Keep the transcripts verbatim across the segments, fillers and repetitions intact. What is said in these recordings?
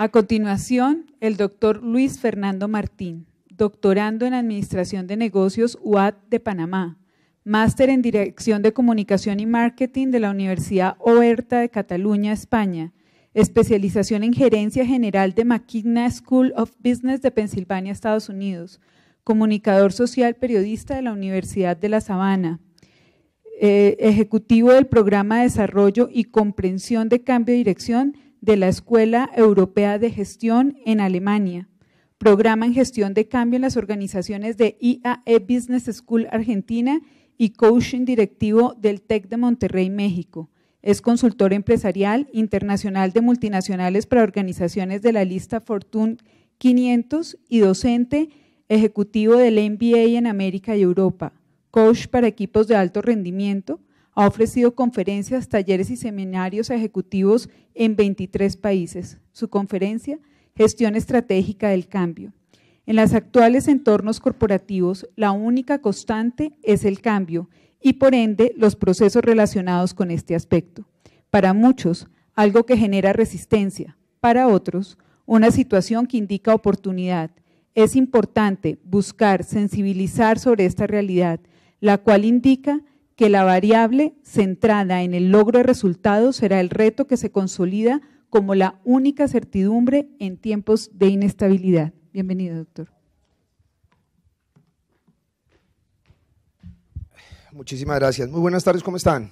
A continuación, el doctor Luis Fernando Martín, doctorando en Administración de Negocios U A D de Panamá, máster en Dirección de Comunicación y Marketing de la Universidad Oberta de Cataluña, España, especialización en Gerencia General de McKenna School of Business de Pensilvania, Estados Unidos, comunicador social periodista de la Universidad de La Sabana, eh, ejecutivo del Programa de Desarrollo y Comprensión de Cambio de Dirección de la Escuela Europea de Gestión en Alemania, programa en Gestión de Cambio en las organizaciones de I A E Business School Argentina y coaching directivo del TEC de Monterrey, México. Es consultor empresarial internacional de multinacionales para organizaciones de la lista Fortune quinientos y docente ejecutivo del M B A en América y Europa, coach para equipos de alto rendimiento. Ha ofrecido conferencias, talleres y seminarios a ejecutivos en veintitrés países. Su conferencia, Gestión Estratégica del Cambio. En los actuales entornos corporativos, la única constante es el cambio y por ende los procesos relacionados con este aspecto. Para muchos, algo que genera resistencia. Para otros, una situación que indica oportunidad. Es importante buscar sensibilizar sobre esta realidad, la cual indica que la variable centrada en el logro de resultados será el reto que se consolida como la única certidumbre en tiempos de inestabilidad. Bienvenido, doctor. Muchísimas gracias. Muy buenas tardes, ¿cómo están?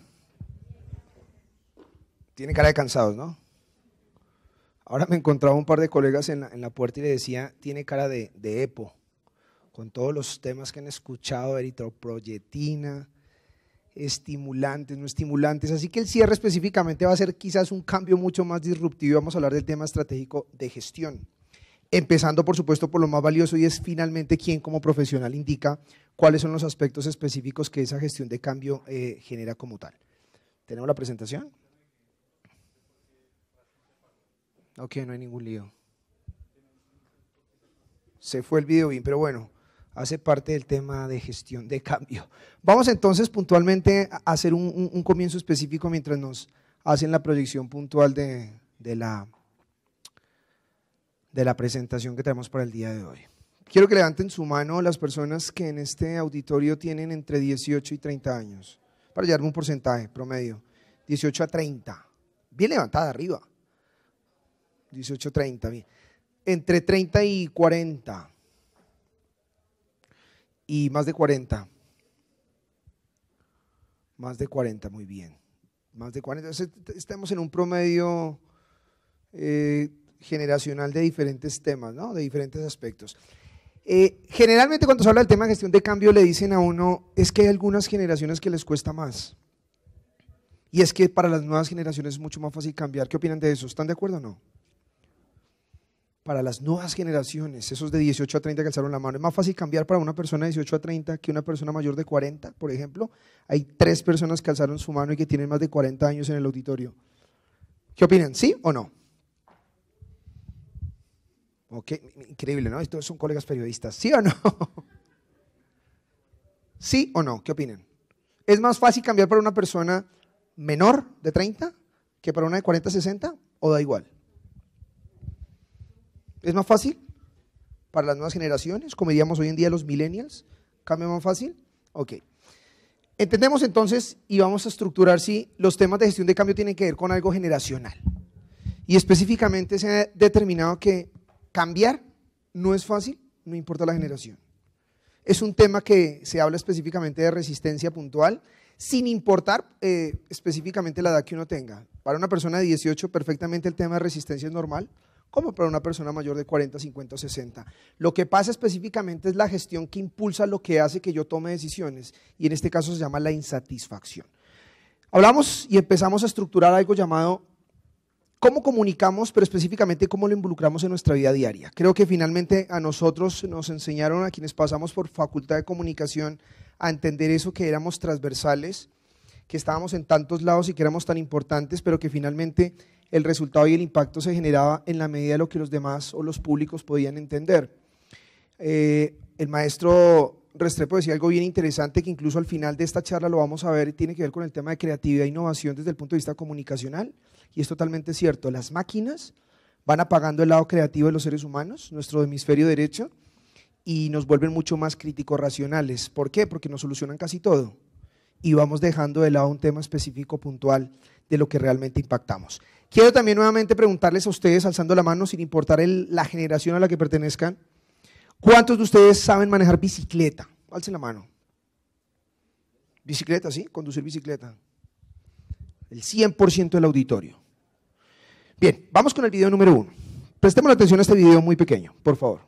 Tiene cara de cansados, ¿no? Ahora me encontraba un par de colegas en la, en la puerta y le decía, tiene cara de, de EPO, con todos los temas que han escuchado, eritropoyetina, estimulantes, no estimulantes, así que el cierre específicamente va a ser quizás un cambio mucho más disruptivo y vamos a hablar del tema estratégico de gestión, empezando por supuesto por lo más valioso y es finalmente quién como profesional indica cuáles son los aspectos específicos que esa gestión de cambio eh, genera como tal. ¿Tenemos la presentación? Ok, no hay ningún lío. Se fue el video bien, pero bueno, hace parte del tema de gestión de cambio. Vamos entonces puntualmente a hacer un, un, un comienzo específico mientras nos hacen la proyección puntual de, de, la, de la presentación que tenemos para el día de hoy. Quiero que levanten su mano las personas que en este auditorio tienen entre dieciocho y treinta años, para llevarme un porcentaje promedio, dieciocho a treinta, bien levantada arriba, dieciocho a treinta, bien. Entre treinta y cuarenta. Y más de cuarenta, más de cuarenta, muy bien, más de cuarenta, estamos en un promedio eh, generacional de diferentes temas, ¿no? De diferentes aspectos. Eh, generalmente cuando se habla del tema de gestión de cambio le dicen a uno, es que hay algunas generaciones que les cuesta más, y es que para las nuevas generaciones es mucho más fácil cambiar. ¿Qué opinan de eso? ¿Están de acuerdo o no? Para las nuevas generaciones, esos de dieciocho a treinta que alzaron la mano, es más fácil cambiar para una persona de dieciocho a treinta que una persona mayor de cuarenta, por ejemplo. Hay tres personas que alzaron su mano y que tienen más de cuarenta años en el auditorio. ¿Qué opinan? ¿Sí o no? Ok, increíble, ¿no? Estos son colegas periodistas. ¿Sí o no? ¿Sí o no? ¿Qué opinan? ¿Es más fácil cambiar para una persona menor de treinta que para una de cuarenta a sesenta o da igual? ¿Es más fácil para las nuevas generaciones? Como diríamos hoy en día los millennials, ¿cambia más fácil? Ok. Entendemos entonces y vamos a estructurar si los temas de gestión de cambio tienen que ver con algo generacional. Y específicamente se ha determinado que cambiar no es fácil, no importa la generación. Es un tema que se habla específicamente de resistencia puntual, sin importar eh, específicamente la edad que uno tenga. Para una persona de dieciocho perfectamente el tema de resistencia es normal, como para una persona mayor de cuarenta, cincuenta o sesenta. Lo que pasa específicamente es la gestión que impulsa lo que hace que yo tome decisiones y en este caso se llama la insatisfacción. Hablamos y empezamos a estructurar algo llamado cómo comunicamos, pero específicamente cómo lo involucramos en nuestra vida diaria. Creo que finalmente a nosotros nos enseñaron, a quienes pasamos por facultad de comunicación, a entender eso, que éramos transversales, que estábamos en tantos lados y que éramos tan importantes, pero que finalmente el resultado y el impacto se generaba en la medida de lo que los demás o los públicos podían entender. Eh, el maestro Restrepo decía algo bien interesante que incluso al final de esta charla lo vamos a ver y tiene que ver con el tema de creatividad e innovación desde el punto de vista comunicacional y es totalmente cierto, las máquinas van apagando el lado creativo de los seres humanos, nuestro hemisferio derecho, y nos vuelven mucho más críticos racionales. ¿Por qué? Porque nos solucionan casi todo y vamos dejando de lado un tema específico puntual de lo que realmente impactamos. Quiero también nuevamente preguntarles a ustedes, alzando la mano sin importar el, la generación a la que pertenezcan, ¿cuántos de ustedes saben manejar bicicleta? Alcen la mano. Bicicleta, ¿sí? Conducir bicicleta. El cien por ciento del auditorio. Bien, vamos con el video número uno. Prestemos atención a este video muy pequeño, por favor.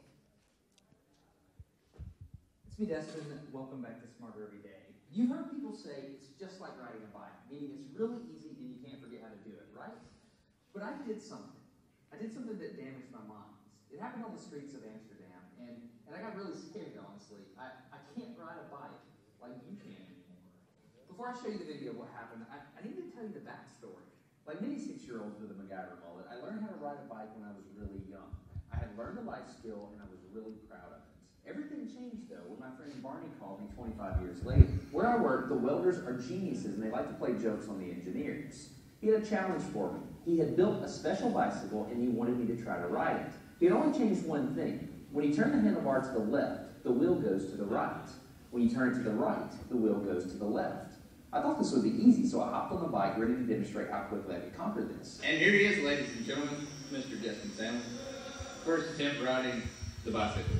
It's me, Destin. Welcome back to Smarter Every Day. You heard people say it's just like riding a bike, meaning it's really easy and you can't forget how to do it, right? But I did something. I did something that damaged my mind. It happened on the streets of Amsterdam, and, and I got really scared, honestly. I, I can't ride a bike like you can anymore. Before I show you the video of what happened, I, I need to tell you the backstory. Like many six-year-olds with a MacGyver mullet, I learned how to ride a bike when I was really young. I had learned a life skill, and I was really proud of it. Everything changed, though, when my friend Barney called me twenty-five years later. Where I work, the welders are geniuses, and they like to play jokes on the engineers. He had a challenge for me. He had built a special bicycle, and he wanted me to try to ride it. He had only changed one thing. When you turn the handlebar to the left, the wheel goes to the right. When you turn it to the right, the wheel goes to the left. I thought this would be easy, so I hopped on the bike, ready to demonstrate how quickly I could conquer this. And here he is, ladies and gentlemen, Mister Destin Sandler. First attempt riding the bicycle.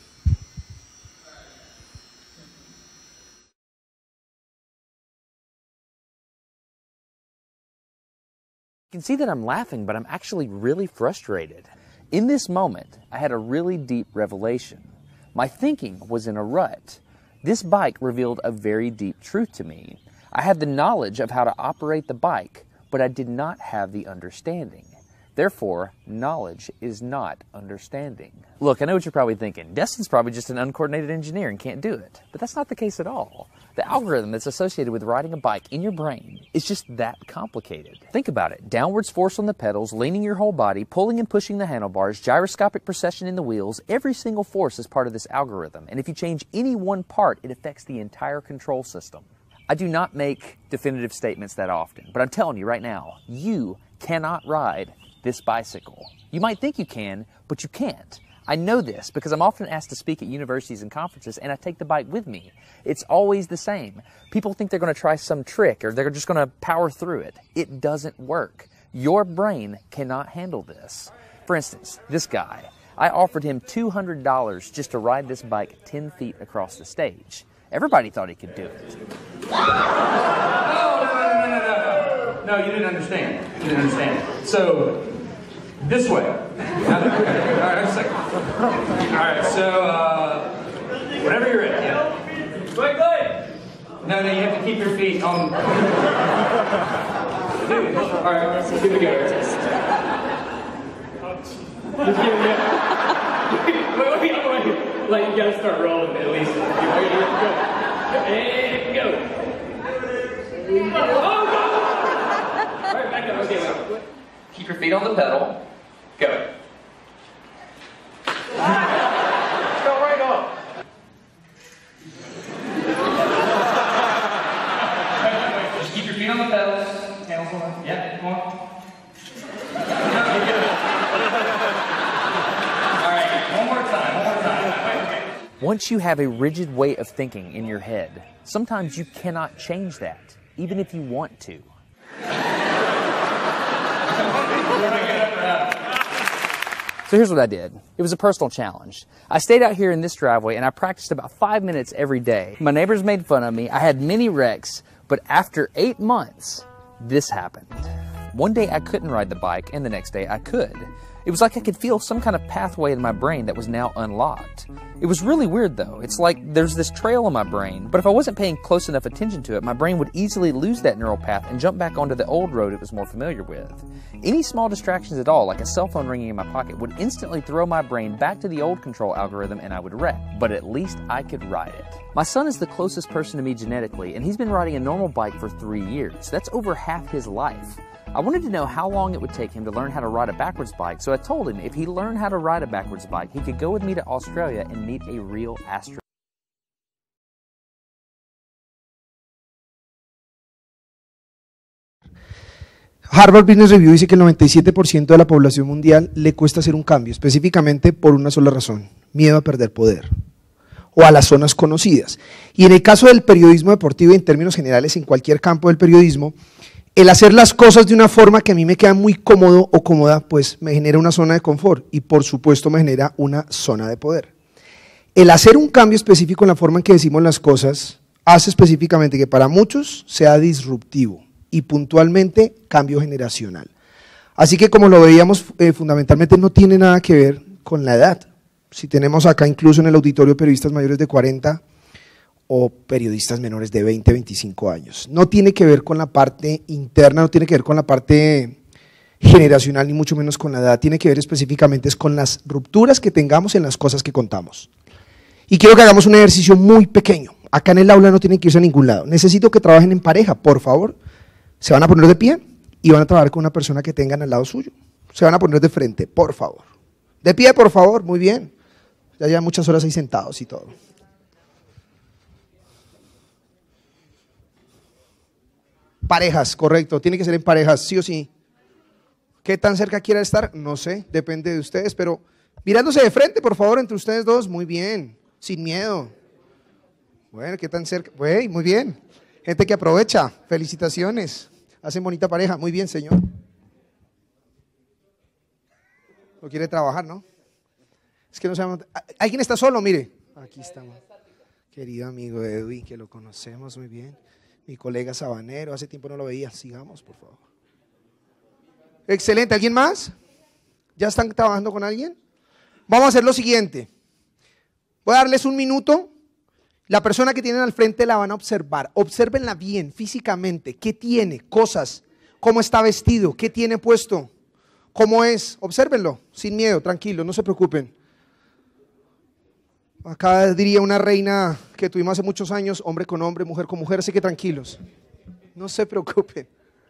You can see that I'm laughing, but I'm actually really frustrated. In this moment, I had a really deep revelation. My thinking was in a rut. This bike revealed a very deep truth to me. I had the knowledge of how to operate the bike, but I did not have the understanding. Therefore, knowledge is not understanding. Look, I know what you're probably thinking. Destin's probably just an uncoordinated engineer and can't do it. But that's not the case at all. The algorithm that's associated with riding a bike in your brain is just that complicated. Think about it. Downwards force on the pedals, leaning your whole body, pulling and pushing the handlebars, gyroscopic precession in the wheels. Every single force is part of this algorithm. And if you change any one part, it affects the entire control system. I do not make definitive statements that often, but I'm telling you right now, you cannot ride this bicycle. You might think you can, but you can't. I know this because I'm often asked to speak at universities and conferences, and I take the bike with me. It's always the same. People think they're going to try some trick or they're just going to power through it. It doesn't work. Your brain cannot handle this. For instance, this guy, I offered him two hundred dollars just to ride this bike ten feet across the stage. Everybody thought he could do it. No, no, no, no, no, no. No, you didn't understand. You didn't understand. So, this way. Now, okay, all right, just a second. All right, so, uh, whenever you're ready. Yeah. Wait, wait. No, no, you have to keep your feet on. Dude, all right, here we go. Wait, wait, wait, wait. Like, you gotta start rolling at least. Okay, here we go. And go. Oh, go! All right, back up. Okay, wait. Keep your feet on the pedal. Go. Go right off. Just keep your feet on the pedals. Tails on. Yeah, come on. All right, one more time, one more time. Once you have a rigid way of thinking in your head, sometimes you cannot change that, even if you want to. So here's what I did. It was a personal challenge. I stayed out here in this driveway and I practiced about five minutes every day. My neighbors made fun of me. I had many wrecks, but after eight months, this happened. One day I couldn't ride the bike and the next day I could. It was like I could feel some kind of pathway in my brain that was now unlocked. It was really weird though. It's like there's this trail in my brain, but if I wasn't paying close enough attention to it, my brain would easily lose that neural path and jump back onto the old road it was more familiar with. Any small distractions at all, like a cell phone ringing in my pocket, would instantly throw my brain back to the old control algorithm and I would wreck. But at least I could ride it. My son is the closest person to me genetically, and he's been riding a normal bike for three years. That's over half his life. I wanted to know how long it would take him to learn how to ride a backwards bike, so I told him if he learned how to ride a backwards bike, he could go with me to Australia and meet a real astronaut. Harvard Business Review dice que el noventa y siete por ciento de la población mundial le cuesta hacer un cambio, específicamente por una sola razón: miedo a perder poder o a las zonas conocidas. Y en el caso del periodismo deportivo y en términos generales en cualquier campo del periodismo, el hacer las cosas de una forma que a mí me queda muy cómodo o cómoda, pues me genera una zona de confort y por supuesto me genera una zona de poder. El hacer un cambio específico en la forma en que decimos las cosas hace específicamente que para muchos sea disruptivo y puntualmente cambio generacional. Así que como lo veíamos, eh, fundamentalmente no tiene nada que ver con la edad. Si tenemos acá incluso en el auditorio periodistas mayores de cuarenta o periodistas menores de veinte, veinticinco años. No tiene que ver con la parte interna, no tiene que ver con la parte generacional, ni mucho menos con la edad. Tiene que ver específicamente es con las rupturas que tengamos en las cosas que contamos. Y quiero que hagamos un ejercicio muy pequeño. Acá en el aula no tienen que irse a ningún lado. Necesito que trabajen en pareja, por favor. Se van a poner de pie y van a trabajar con una persona que tengan al lado suyo. Se van a poner de frente, por favor. De pie, por favor, muy bien. Ya llevan muchas horas ahí sentados y todo. Parejas, correcto. Tiene que ser en parejas, sí o sí. ¿Qué tan cerca quiera estar? No sé, depende de ustedes, pero mirándose de frente, por favor, entre ustedes dos. Muy bien, sin miedo. Bueno, ¿qué tan cerca? Wey, muy bien. Gente que aprovecha, felicitaciones. Hacen bonita pareja, muy bien, señor. No quiere trabajar, ¿no? Es que no sabemos. ¿Alguien está solo? Mire, aquí estamos. Querido amigo Edwin, que lo conocemos muy bien. Mi colega Sabanero, hace tiempo no lo veía. Sigamos, por favor. Excelente, ¿alguien más? ¿Ya están trabajando con alguien? Vamos a hacer lo siguiente. Voy a darles un minuto. La persona que tienen al frente la van a observar. Obsérvenla bien, físicamente. ¿Qué tiene? Cosas. ¿Cómo está vestido? ¿Qué tiene puesto? ¿Cómo es? Obsérvenlo, sin miedo, tranquilo, no se preocupen. Acá diría una reina que tuvimos hace muchos años, hombre con hombre, mujer con mujer, así que tranquilos. No se preocupen.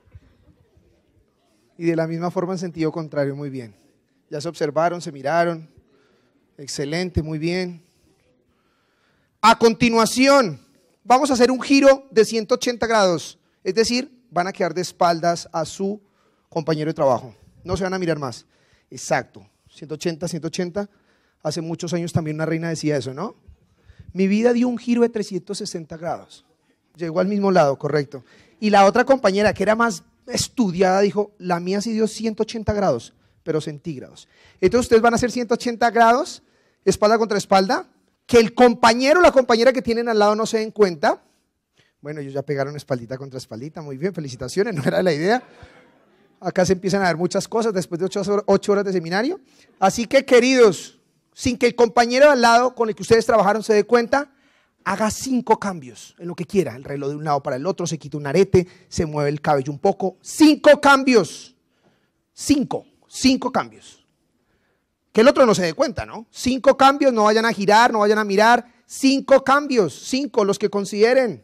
Y de la misma forma en sentido contrario, muy bien. Ya se observaron, se miraron. Excelente, muy bien. A continuación, vamos a hacer un giro de ciento ochenta grados, es decir, van a quedar de espaldas a su compañero de trabajo, no se van a mirar más. Exacto, ciento ochenta, ciento ochenta, hace muchos años también una reina decía eso, ¿no? Mi vida dio un giro de trescientos sesenta grados, llegó al mismo lado, correcto. Y la otra compañera que era más estudiada dijo, la mía sí dio ciento ochenta grados, pero centígrados. Entonces ustedes van a hacer ciento ochenta grados, espalda contra espalda, que el compañero o la compañera que tienen al lado no se den cuenta. Bueno, ellos ya pegaron espaldita contra espaldita, muy bien, felicitaciones, no era la idea. Acá se empiezan a ver muchas cosas después de ocho, ocho horas de seminario. Así que, queridos, sin que el compañero de al lado con el que ustedes trabajaron se dé cuenta, haga cinco cambios en lo que quiera. El reloj de un lado para el otro, se quita un arete, se mueve el cabello un poco. Cinco cambios. Cinco, cinco cambios. Que el otro no se dé cuenta, ¿no? Cinco cambios, no vayan a girar, no vayan a mirar. Cinco cambios, cinco, los que consideren.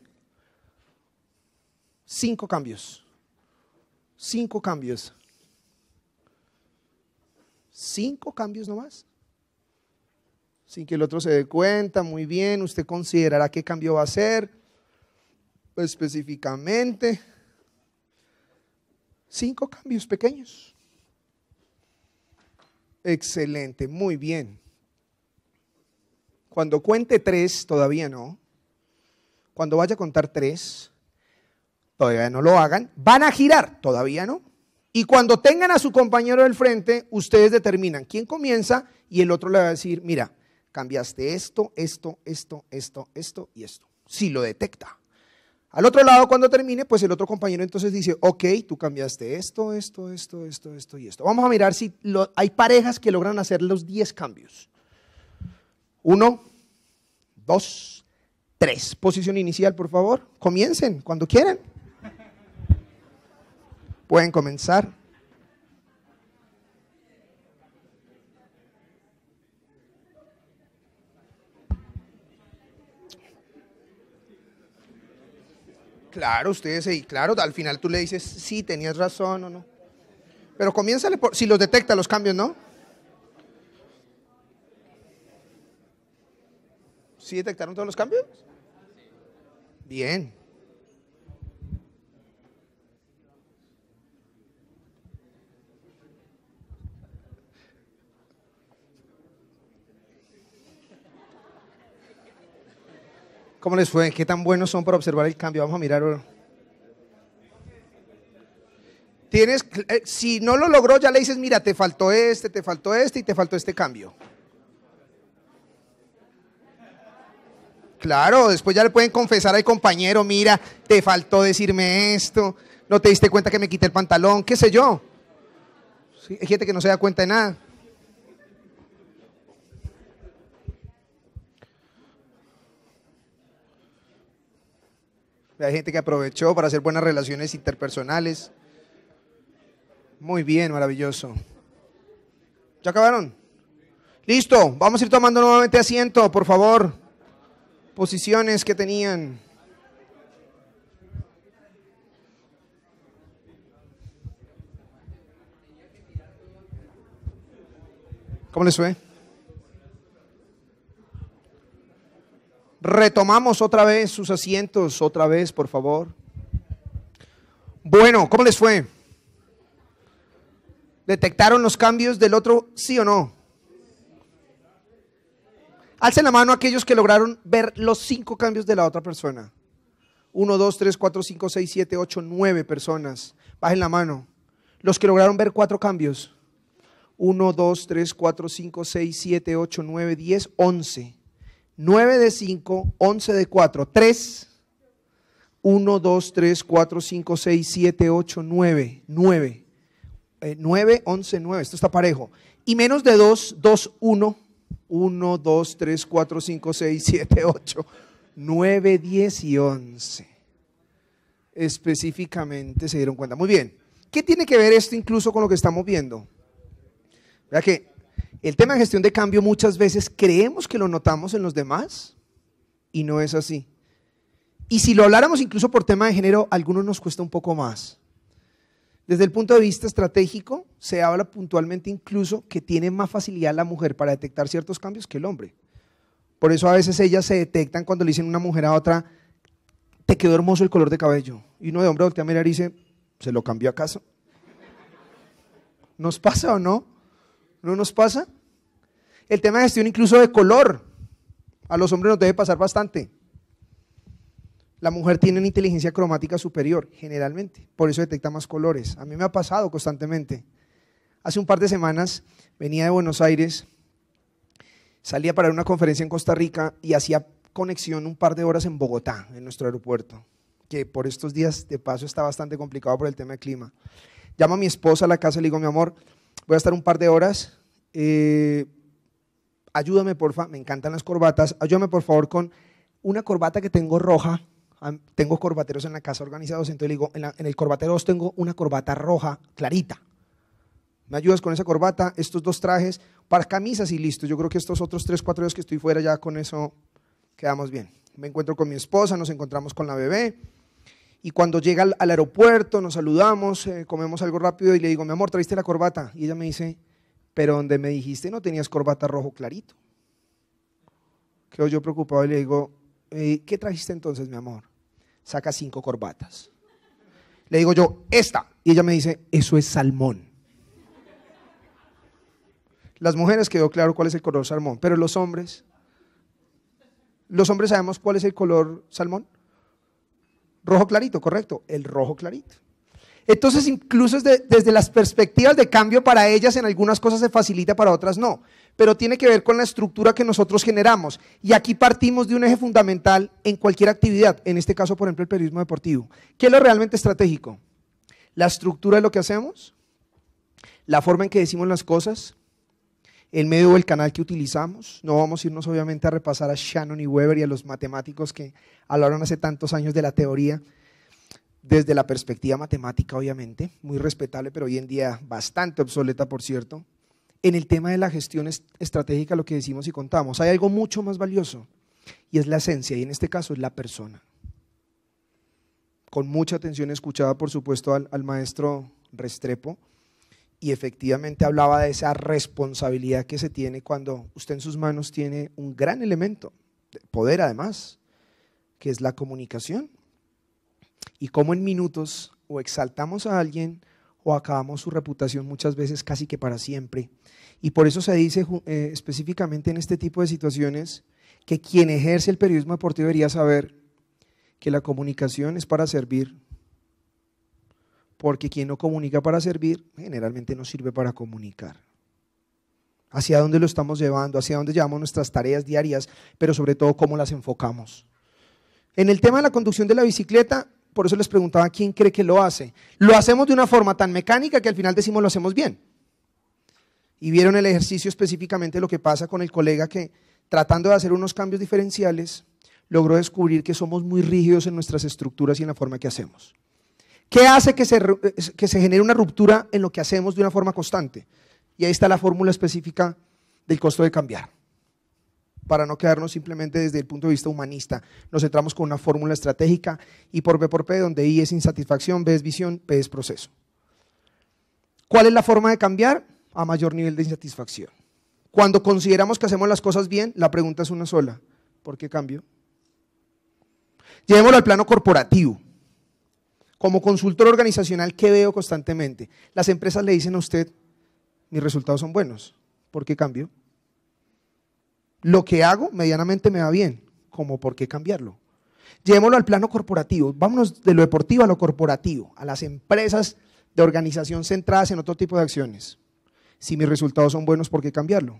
Cinco cambios. Cinco cambios. Cinco cambios nomás. Sin que el otro se dé cuenta, muy bien. Usted considerará qué cambio va a hacer específicamente. Cinco cambios pequeños. Excelente, muy bien. Cuando cuente tres, todavía no. Cuando vaya a contar tres, todavía no lo hagan. Van a girar, todavía no. Y cuando tengan a su compañero del frente, ustedes determinan quién comienza y el otro le va a decir, mira, cambiaste esto, esto, esto, esto, esto y esto. Si lo detecta. Al otro lado, cuando termine, pues el otro compañero entonces dice, ok, tú cambiaste esto, esto, esto, esto, esto y esto. Vamos a mirar si lo, hay parejas que logran hacer los diez cambios. Uno, dos, tres. Posición inicial, por favor. Comiencen cuando quieran. Pueden comenzar. Claro, ustedes, y claro, al final tú le dices, sí, tenías razón o no. Pero comiénzale, por, si los detecta los cambios, ¿no? ¿Sí detectaron todos los cambios? Bien. ¿Cómo les fue? ¿Qué tan buenos son para observar el cambio? Vamos a mirar ahora. Tienes, eh, si no lo logró, ya le dices, mira, te faltó este, te faltó este y te faltó este cambio. Claro, después ya le pueden confesar al compañero, mira, te faltó decirme esto, no te diste cuenta que me quité el pantalón, qué sé yo. Sí, hay gente que no se da cuenta de nada. Hay gente que aprovechó para hacer buenas relaciones interpersonales. Muy bien, maravilloso. ¿Ya acabaron? Listo, vamos a ir tomando nuevamente asiento, por favor. Posiciones que tenían. ¿Cómo les fue? Retomamos otra vez sus asientos, otra vez, por favor. Bueno, ¿cómo les fue? ¿Detectaron los cambios del otro, sí o no? Alcen la mano aquellos que lograron ver los cinco cambios de la otra persona. Uno, dos, tres, cuatro, cinco, seis, siete, ocho, nueve personas. Bajen la mano. Los que lograron ver cuatro cambios. Uno, dos, tres, cuatro, cinco, seis, siete, ocho, nueve, diez, once. nueve de cinco, once de cuatro, tres. uno, dos, tres, cuatro, cinco, seis, siete, ocho, nueve. nueve. Eh, nueve, once, nueve. Esto está parejo. Y menos de dos, dos, uno. uno, dos, tres, cuatro, cinco, seis, siete, ocho, nueve, diez y once. Específicamente se dieron cuenta. Muy bien. ¿Qué tiene que ver esto incluso con lo que estamos viendo? Vea que el tema de gestión de cambio muchas veces creemos que lo notamos en los demás y no es así. Y si lo habláramos incluso por tema de género, a algunos nos cuesta un poco más. Desde el punto de vista estratégico, se habla puntualmente incluso que tiene más facilidad la mujer para detectar ciertos cambios que el hombre. Por eso a veces ellas se detectan cuando le dicen a una mujer a otra, te quedó hermoso el color de cabello. Y uno de hombre voltea a mirar y dice, ¿se lo cambió acaso? ¿Nos pasa o no? ¿No nos pasa? El tema de gestión incluso de color, a los hombres nos debe pasar bastante. La mujer tiene una inteligencia cromática superior, generalmente, por eso detecta más colores. A mí me ha pasado constantemente. Hace un par de semanas venía de Buenos Aires, salía para una conferencia en Costa Rica y hacía conexión un par de horas en Bogotá, en nuestro aeropuerto, que por estos días de paso está bastante complicado por el tema del clima. Llamo a mi esposa a la casa y le digo, mi amor, voy a estar un par de horas, eh, ayúdame porfa, me encantan las corbatas, ayúdame por favor con una corbata que tengo roja. Tengo corbateros en la casa organizados, entonces le digo, en, la, en el corbatero dos tengo una corbata roja clarita. ¿Me ayudas con esa corbata? Estos dos trajes, para camisas y listo. Yo creo que estos otros tres, cuatro días que estoy fuera ya con eso quedamos bien. Me encuentro con mi esposa, nos encontramos con la bebé y cuando llega al, al aeropuerto nos saludamos, eh, comemos algo rápido y le digo, mi amor, ¿trajiste la corbata? Y ella me dice, pero donde me dijiste no tenías corbata rojo clarito. Quedo yo preocupado y le digo, eh, ¿qué trajiste entonces, mi amor? Saca cinco corbatas. Le digo yo, esta. Y ella me dice, eso es salmón. Las mujeres quedó claro cuál es el color salmón, pero los hombres, los hombres sabemos cuál es el color salmón. Rojo clarito, correcto, el rojo clarito. Entonces incluso desde, desde las perspectivas de cambio para ellas en algunas cosas se facilita, para otras no, pero tiene que ver con la estructura que nosotros generamos y aquí partimos de un eje fundamental en cualquier actividad, en este caso por ejemplo el periodismo deportivo. ¿Qué es lo realmente estratégico? La estructura de lo que hacemos, la forma en que decimos las cosas, el medio o el canal que utilizamos. No vamos a irnos obviamente a repasar a Shannon y Weber y a los matemáticos que hablaron hace tantos años de la teoría, desde la perspectiva matemática obviamente, muy respetable, pero hoy en día bastante obsoleta por cierto. En el tema de la gestión estratégica, lo que decimos y contamos, hay algo mucho más valioso y es la esencia, y en este caso es la persona. Con mucha atención escuchaba por supuesto al, al maestro Restrepo y efectivamente hablaba de esa responsabilidad que se tiene cuando usted en sus manos tiene un gran elemento, de poder además, que es la comunicación. Y cómo en minutos o exaltamos a alguien o acabamos su reputación muchas veces casi que para siempre. Y por eso se dice eh, específicamente en este tipo de situaciones que quien ejerce el periodismo deportivo debería saber que la comunicación es para servir, porque quien no comunica para servir generalmente no sirve para comunicar. Hacia dónde lo estamos llevando, hacia dónde llevamos nuestras tareas diarias, pero sobre todo cómo las enfocamos. En el tema de la conducción de la bicicleta, por eso les preguntaba quién cree que lo hace. Lo hacemos de una forma tan mecánica que al final decimos lo hacemos bien. Y vieron el ejercicio específicamente lo que pasa con el colega que, tratando de hacer unos cambios diferenciales, logró descubrir que somos muy rígidos en nuestras estructuras y en la forma que hacemos. ¿Qué hace que se, que se genere una ruptura en lo que hacemos de una forma constante? Y ahí está la fórmula específica del costo de cambiar. Para no quedarnos simplemente desde el punto de vista humanista, nos centramos con una fórmula estratégica I por B por P, donde I es insatisfacción, B es visión, P es proceso. ¿Cuál es la forma de cambiar? A mayor nivel de insatisfacción. Cuando consideramos que hacemos las cosas bien, la pregunta es una sola: ¿por qué cambio? Llevémoslo al plano corporativo. Como consultor organizacional, ¿qué veo constantemente? Las empresas le dicen a usted: mis resultados son buenos, ¿por qué cambio? Lo que hago medianamente me va bien, ¿cómo por qué cambiarlo? Llevémoslo al plano corporativo, vámonos de lo deportivo a lo corporativo, a las empresas de organización centradas en otro tipo de acciones. Si mis resultados son buenos, ¿por qué cambiarlo?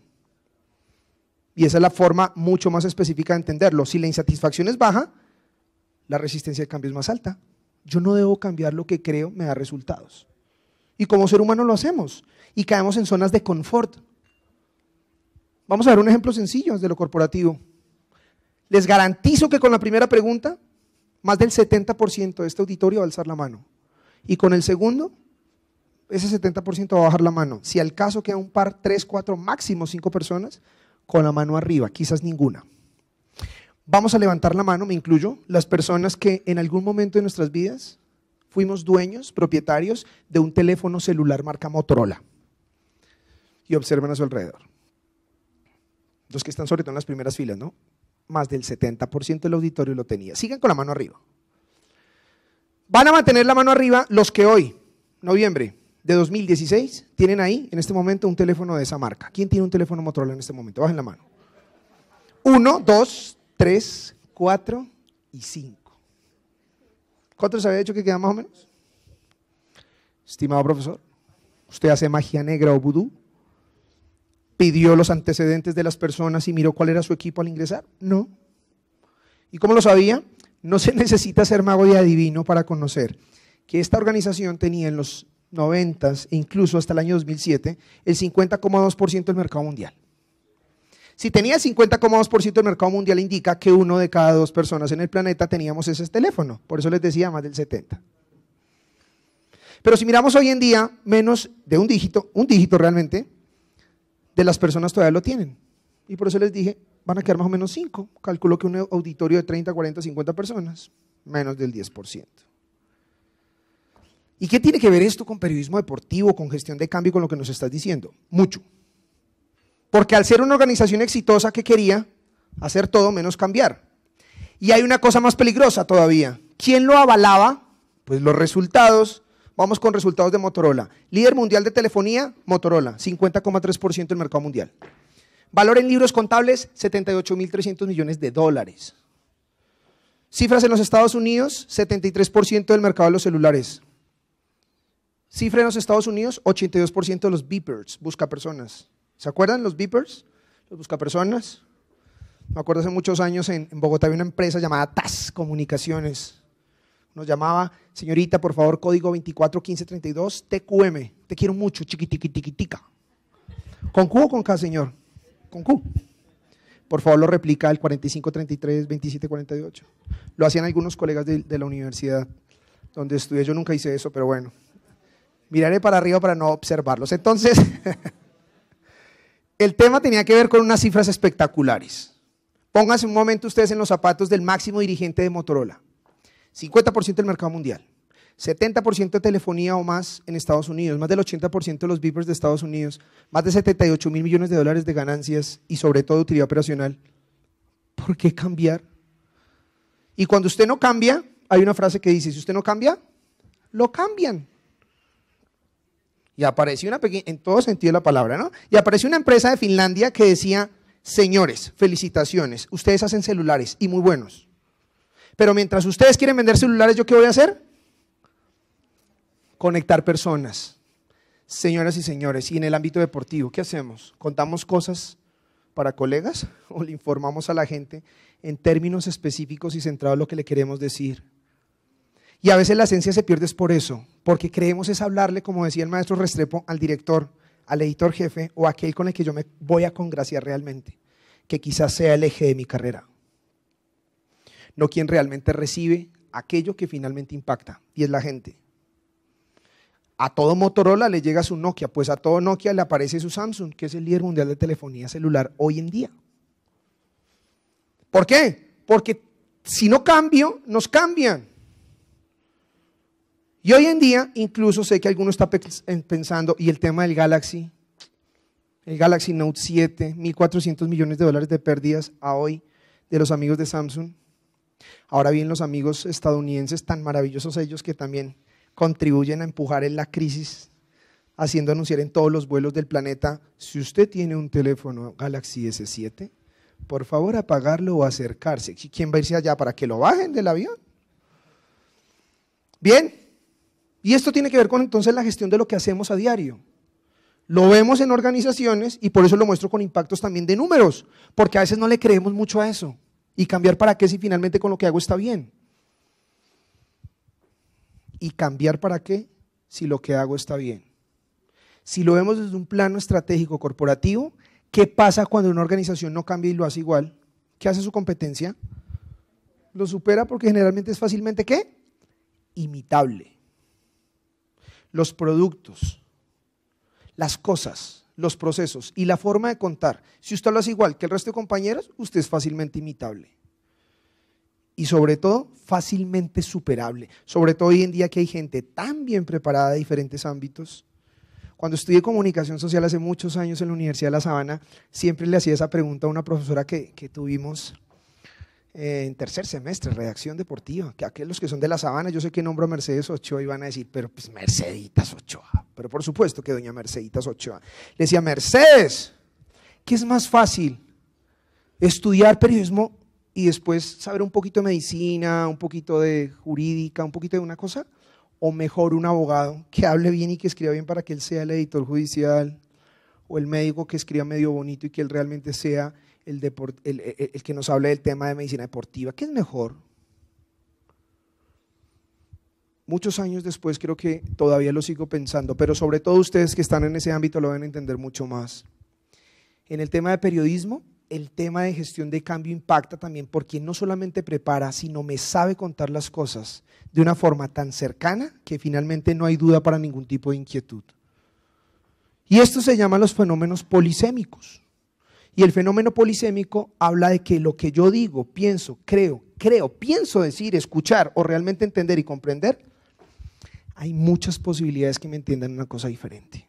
Y esa es la forma mucho más específica de entenderlo. Si la insatisfacción es baja, la resistencia al cambio es más alta. Yo no debo cambiar lo que creo me da resultados. Y como ser humano lo hacemos y caemos en zonas de confort. Vamos a ver un ejemplo sencillo de lo corporativo. Les garantizo que con la primera pregunta, más del setenta por ciento de este auditorio va a alzar la mano. Y con el segundo, ese setenta por ciento va a bajar la mano. Si al caso queda un par, tres, cuatro, máximo cinco personas, con la mano arriba, quizás ninguna. Vamos a levantar la mano, me incluyo, las personas que en algún momento de nuestras vidas fuimos dueños, propietarios de un teléfono celular marca Motorola. Y observen a su alrededor. Los que están sobre todo en las primeras filas, ¿no? Más del setenta por ciento del auditorio lo tenía. Sigan con la mano arriba. Van a mantener la mano arriba los que hoy, noviembre de dos mil dieciséis, tienen ahí en este momento un teléfono de esa marca. ¿Quién tiene un teléfono Motorola en este momento? Bajen la mano. Uno, dos, tres, cuatro y cinco. ¿Cuántos había dicho que quedan más o menos? Estimado profesor, ¿usted hace magia negra o vudú? ¿Pidió los antecedentes de las personas y miró cuál era su equipo al ingresar? No. ¿Y cómo lo sabía? No se necesita ser mago y adivino para conocer que esta organización tenía en los noventas e incluso hasta el año dos mil siete el cincuenta coma dos por ciento del mercado mundial. Si tenía el cincuenta coma dos por ciento del mercado mundial, indica que uno de cada dos personas en el planeta teníamos ese teléfono. Por eso les decía más del setenta. Pero si miramos hoy en día, menos de un dígito, un dígito realmente, de las personas todavía lo tienen. Y por eso les dije, van a quedar más o menos cinco. Calculo que un auditorio de treinta, cuarenta, cincuenta personas, menos del diez por ciento. ¿Y qué tiene que ver esto con periodismo deportivo, con gestión de cambio, con lo que nos estás diciendo? Mucho. Porque al ser una organización exitosa, ¿qué quería? Hacer todo menos cambiar. Y hay una cosa más peligrosa todavía. ¿Quién lo avalaba? Pues los resultados. Vamos con resultados de Motorola. Líder mundial de telefonía, Motorola, cincuenta coma tres por ciento del mercado mundial. Valor en libros contables, setenta y ocho mil trescientos millones de dólares. Cifras en los Estados Unidos, setenta y tres por ciento del mercado de los celulares. Cifra en los Estados Unidos, ochenta y dos por ciento de los beepers, busca personas. ¿Se acuerdan los beepers? Los busca personas. Me acuerdo hace muchos años en, en Bogotá había una empresa llamada T A S Comunicaciones. Nos llamaba, señorita, por favor, código veinticuatro quince treinta y dos, T Q M. Te quiero mucho, chiquitiquitiquitica. ¿Con Q o con K, señor? Con Q. Por favor, lo replica el cuarenta y cinco treinta y tres veintisiete cuarenta y ocho. Lo hacían algunos colegas de, de la universidad donde estudié. Yo nunca hice eso, pero bueno. Miraré para arriba para no observarlos. Entonces, el tema tenía que ver con unas cifras espectaculares. Pónganse un momento ustedes en los zapatos del máximo dirigente de Motorola. cincuenta por ciento del mercado mundial, setenta por ciento de telefonía o más en Estados Unidos, más del ochenta por ciento de los beepers de Estados Unidos, más de setenta y ocho mil millones de dólares de ganancias y sobre todo utilidad operacional. ¿Por qué cambiar? Y cuando usted no cambia, hay una frase que dice, si usted no cambia, lo cambian. Y apareció una pequeña, en todo sentido de la palabra, ¿no? Y apareció una empresa de Finlandia que decía, Señores, felicitaciones, ustedes hacen celulares y muy buenos. Pero mientras ustedes quieren vender celulares, ¿yo qué voy a hacer? Conectar personas. Señoras y señores, y en el ámbito deportivo, ¿qué hacemos? ¿Contamos cosas para colegas o le informamos a la gente en términos específicos y centrados en lo que le queremos decir? Y a veces la esencia se pierde es por eso, porque creemos es hablarle, como decía el maestro Restrepo, al director, al editor jefe o aquel con el que yo me voy a congraciar realmente, que quizás sea el eje de mi carrera, no quien realmente recibe aquello que finalmente impacta, y es la gente. A todo Motorola le llega su Nokia, pues a todo Nokia le aparece su Samsung, que es el líder mundial de telefonía celular hoy en día. ¿Por qué? Porque si no cambio, nos cambian. Y hoy en día, incluso sé que alguno está pensando, y el tema del Galaxy, el Galaxy Note siete, mil cuatrocientos millones de dólares de pérdidas a hoy de los amigos de Samsung. Ahora bien, los amigos estadounidenses, tan maravillosos ellos que también contribuyen a empujar en la crisis, haciendo anunciar en todos los vuelos del planeta, si usted tiene un teléfono Galaxy ese siete, por favor apagarlo o acercarse. ¿Quién va a irse allá para que lo bajen del avión? Bien. Y esto tiene que ver con entonces la gestión de lo que hacemos a diario. Lo vemos en organizaciones y por eso lo muestro con impactos también de números, porque a veces no le creemos mucho a eso. ¿Y cambiar para qué si finalmente con lo que hago está bien? ¿Y cambiar para qué si lo que hago está bien? Si lo vemos desde un plano estratégico corporativo, ¿qué pasa cuando una organización no cambia y lo hace igual? ¿Qué hace su competencia? Lo supera porque generalmente es fácilmente ¿qué? Imitable. Los productos, las cosas, los procesos y la forma de contar. Si usted lo hace igual que el resto de compañeros, usted es fácilmente imitable. Y sobre todo, fácilmente superable. Sobre todo hoy en día que hay gente tan bien preparada de diferentes ámbitos. Cuando estudié comunicación social hace muchos años en la Universidad de La Sabana, siempre le hacía esa pregunta a una profesora que, que tuvimos en tercer semestre, redacción deportiva, que aquellos que son de La Sabana, yo sé que nombro a Mercedes Ochoa y van a decir, pero pues Merceditas Ochoa, pero por supuesto que doña Merceditas Ochoa. Le decía, Mercedes, ¿qué es más fácil? ¿Estudiar periodismo y después saber un poquito de medicina, un poquito de jurídica, un poquito de una cosa? ¿O mejor un abogado que hable bien y que escriba bien para que él sea el editor judicial? ¿O el médico que escriba medio bonito y que él realmente sea El, deport, el, el, el que nos hable del tema de medicina deportiva? ¿Qué es mejor? Muchos años después creo que todavía lo sigo pensando, pero sobre todo ustedes que están en ese ámbito lo van a entender mucho más. En el tema de periodismo, el tema de gestión de cambio impacta también porque no solamente prepara, sino me sabe contar las cosas de una forma tan cercana que finalmente no hay duda para ningún tipo de inquietud. Y esto se llama los fenómenos polisémicos. Y el fenómeno polisémico habla de que lo que yo digo, pienso, creo, creo, pienso decir, escuchar o realmente entender y comprender, hay muchas posibilidades que me entiendan una cosa diferente.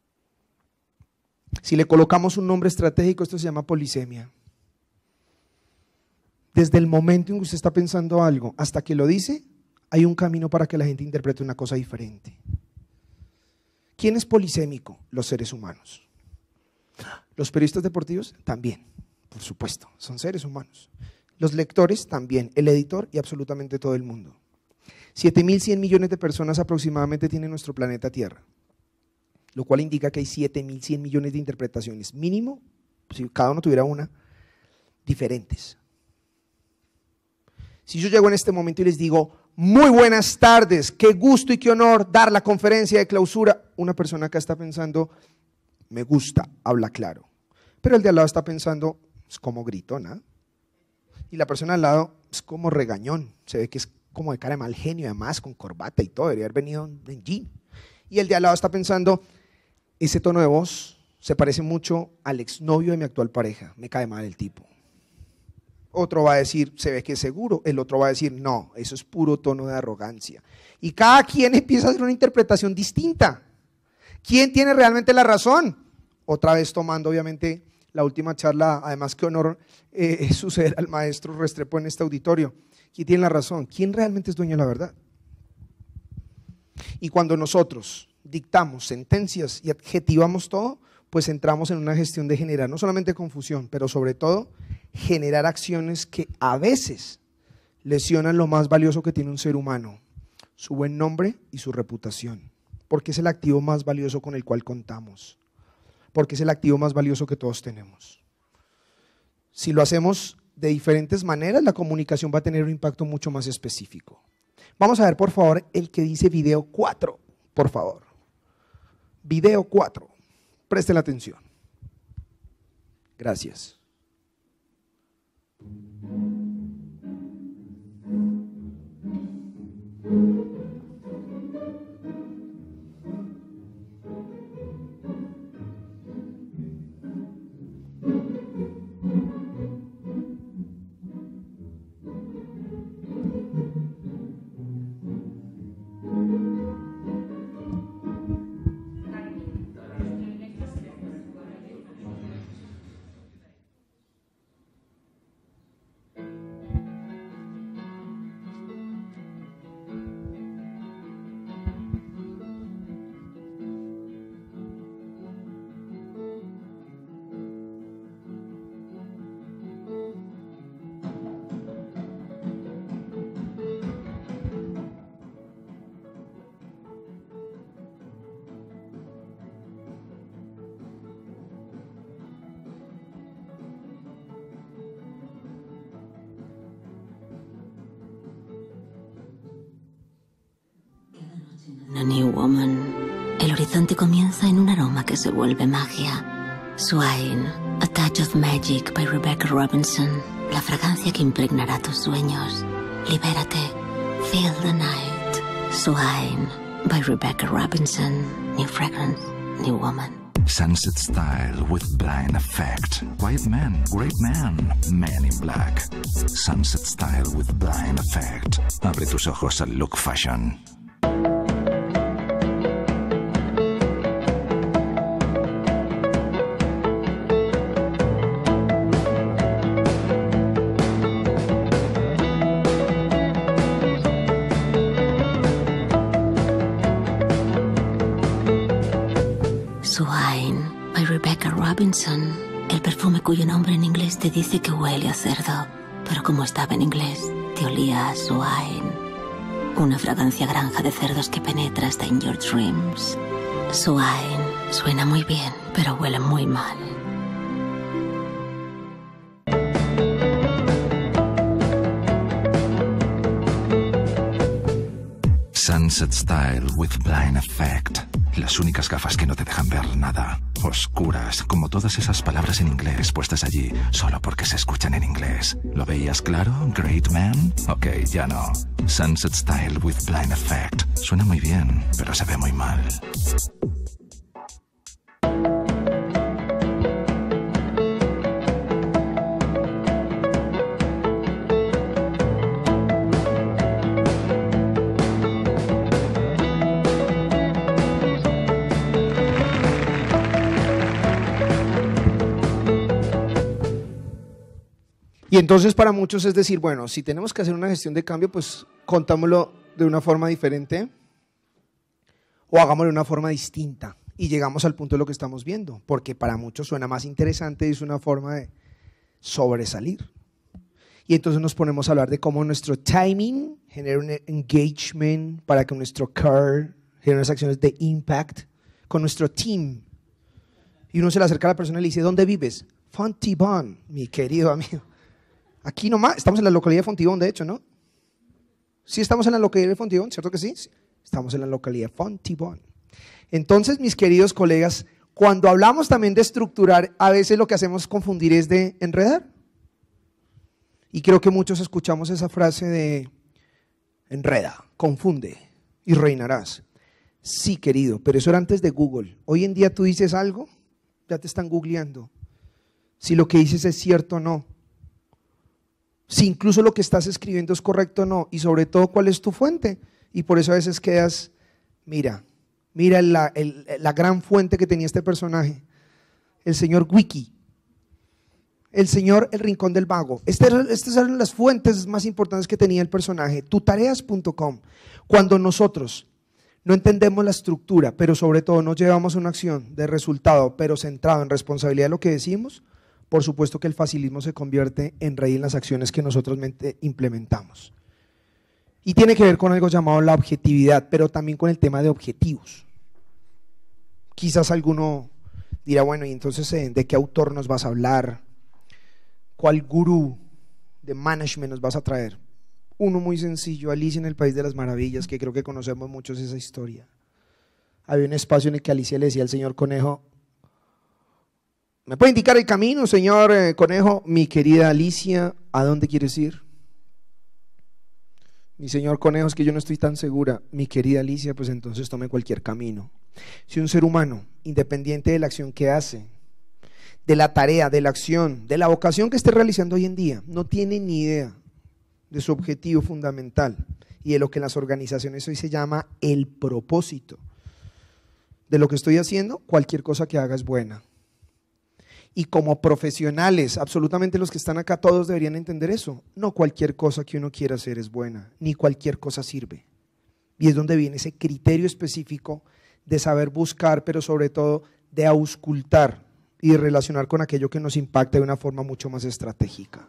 Si le colocamos un nombre estratégico, esto se llama polisemia. Desde el momento en que usted está pensando algo hasta que lo dice, hay un camino para que la gente interprete una cosa diferente. ¿Quién es polisémico? Los seres humanos. Los periodistas deportivos también, por supuesto, son seres humanos. Los lectores también, el editor y absolutamente todo el mundo. siete mil cien millones de personas aproximadamente tiene nuestro planeta Tierra, lo cual indica que hay siete mil cien millones de interpretaciones, mínimo, si cada uno tuviera una, diferentes. Si yo llego en este momento y les digo, muy buenas tardes, qué gusto y qué honor dar la conferencia de clausura, una persona acá está pensando, me gusta, habla claro. Pero el de al lado está pensando, es como gritona. Y la persona al lado es como regañón, se ve que es como de cara de mal genio, además con corbata y todo, debería haber venido en jean. Y el de al lado está pensando, ese tono de voz se parece mucho al exnovio de mi actual pareja, me cae mal el tipo. Otro va a decir, se ve que es seguro, el otro va a decir, no, eso es puro tono de arrogancia. Y cada quien empieza a hacer una interpretación distinta. ¿Quién tiene realmente la razón? Otra vez tomando obviamente la última charla, además qué honor eh, suceder al maestro Restrepo en este auditorio. ¿Quién tiene la razón? ¿Quién realmente es dueño de la verdad? Y cuando nosotros dictamos sentencias y adjetivamos todo, pues entramos en una gestión de generar no solamente confusión, pero sobre todo generar acciones que a veces lesionan lo más valioso que tiene un ser humano, su buen nombre y su reputación, porque es el activo más valioso con el cual contamos, porque es el activo más valioso que todos tenemos. Si lo hacemos de diferentes maneras, la comunicación va a tener un impacto mucho más específico. Vamos a ver, por favor, el que dice video cuatro, por favor. Video cuatro. Presten la atención. Gracias. A New Woman. El horizonte comienza en un aroma que se vuelve magia. Swine, A Touch of Magic by Rebecca Robinson. La fragancia que impregnará tus sueños. Libérate. Feel the night. Swine by Rebecca Robinson. New fragrance, New Woman. Sunset Style with Blind Effect. White man, great man, Man in Black. Sunset Style with Blind Effect. Abre tus ojos al look fashion. Swine by Rebecca Robinson. El perfume cuyo nombre en inglés te dice que huele a cerdo, pero como estaba en inglés, te olía a swine. Una fragancia granja de cerdos que penetra hasta en your dreams. Swine suena muy bien, pero huele muy mal. Sunset Style with Blind Effect. Las únicas gafas que no te dejan ver nada. Oscuras, como todas esas palabras en inglés puestas allí solo porque se escuchan en inglés. ¿Lo veías claro? Great man. Ok, ya no. Sunset Style with Blind Effect. Suena muy bien, pero se ve muy mal. Y entonces para muchos es decir, bueno, si tenemos que hacer una gestión de cambio, pues contámoslo de una forma diferente o hagámoslo de una forma distinta y llegamos al punto de lo que estamos viendo, porque para muchos suena más interesante y es una forma de sobresalir. Y entonces nos ponemos a hablar de cómo nuestro timing genera un engagement para que nuestro car genere unas acciones de impact con nuestro team. Y uno se le acerca a la persona y le dice, ¿dónde vives? Fontibón, mi querido amigo. Aquí nomás, estamos en la localidad de Fontibón, de hecho, ¿no? Sí, estamos en la localidad de Fontibón, ¿cierto que sí? Sí, estamos en la localidad de Fontibón. Entonces, mis queridos colegas, cuando hablamos también de estructurar, a veces lo que hacemos confundir es de enredar. Y creo que muchos escuchamos esa frase de enreda, confunde y reinarás. Sí, querido, pero eso era antes de Google. Hoy en día tú dices algo, ya te están googleando. Si lo que dices es cierto o no. Si incluso lo que estás escribiendo es correcto o no, y sobre todo cuál es tu fuente. Y por eso a veces quedas, mira, mira la, el, la gran fuente que tenía este personaje, el señor Wiki, el señor El Rincón del Vago. Estas, estas eran las fuentes más importantes que tenía el personaje, tutareas punto com. Cuando nosotros no entendemos la estructura, pero sobre todo no llevamos una acción de resultado, pero centrado en responsabilidad de lo que decimos, por supuesto que el facilismo se convierte en rey en las acciones que nosotros implementamos. Y tiene que ver con algo llamado la objetividad, pero también con el tema de objetivos. Quizás alguno dirá, bueno, y entonces ¿de qué autor nos vas a hablar? ¿Cuál gurú de management nos vas a traer? Uno muy sencillo, Alicia en el País de las Maravillas, que creo que conocemos muchos esa historia. Había un espacio en el que Alicia le decía al señor Conejo: ¿me puede indicar el camino, señor eh, Conejo? Mi querida Alicia, ¿a dónde quieres ir? Mi señor Conejo, es que yo no estoy tan segura. Mi querida Alicia, pues entonces tome cualquier camino. Si un ser humano, independiente de la acción que hace, de la tarea, de la acción, de la vocación que esté realizando hoy en día, no tiene ni idea de su objetivo fundamental y de lo que en las organizaciones hoy se llama el propósito de lo que estoy haciendo, cualquier cosa que haga es buena. Y como profesionales, absolutamente los que están acá todos deberían entender eso. No cualquier cosa que uno quiera hacer es buena, ni cualquier cosa sirve. Y es donde viene ese criterio específico de saber buscar, pero sobre todo de auscultar y de relacionar con aquello que nos impacta de una forma mucho más estratégica.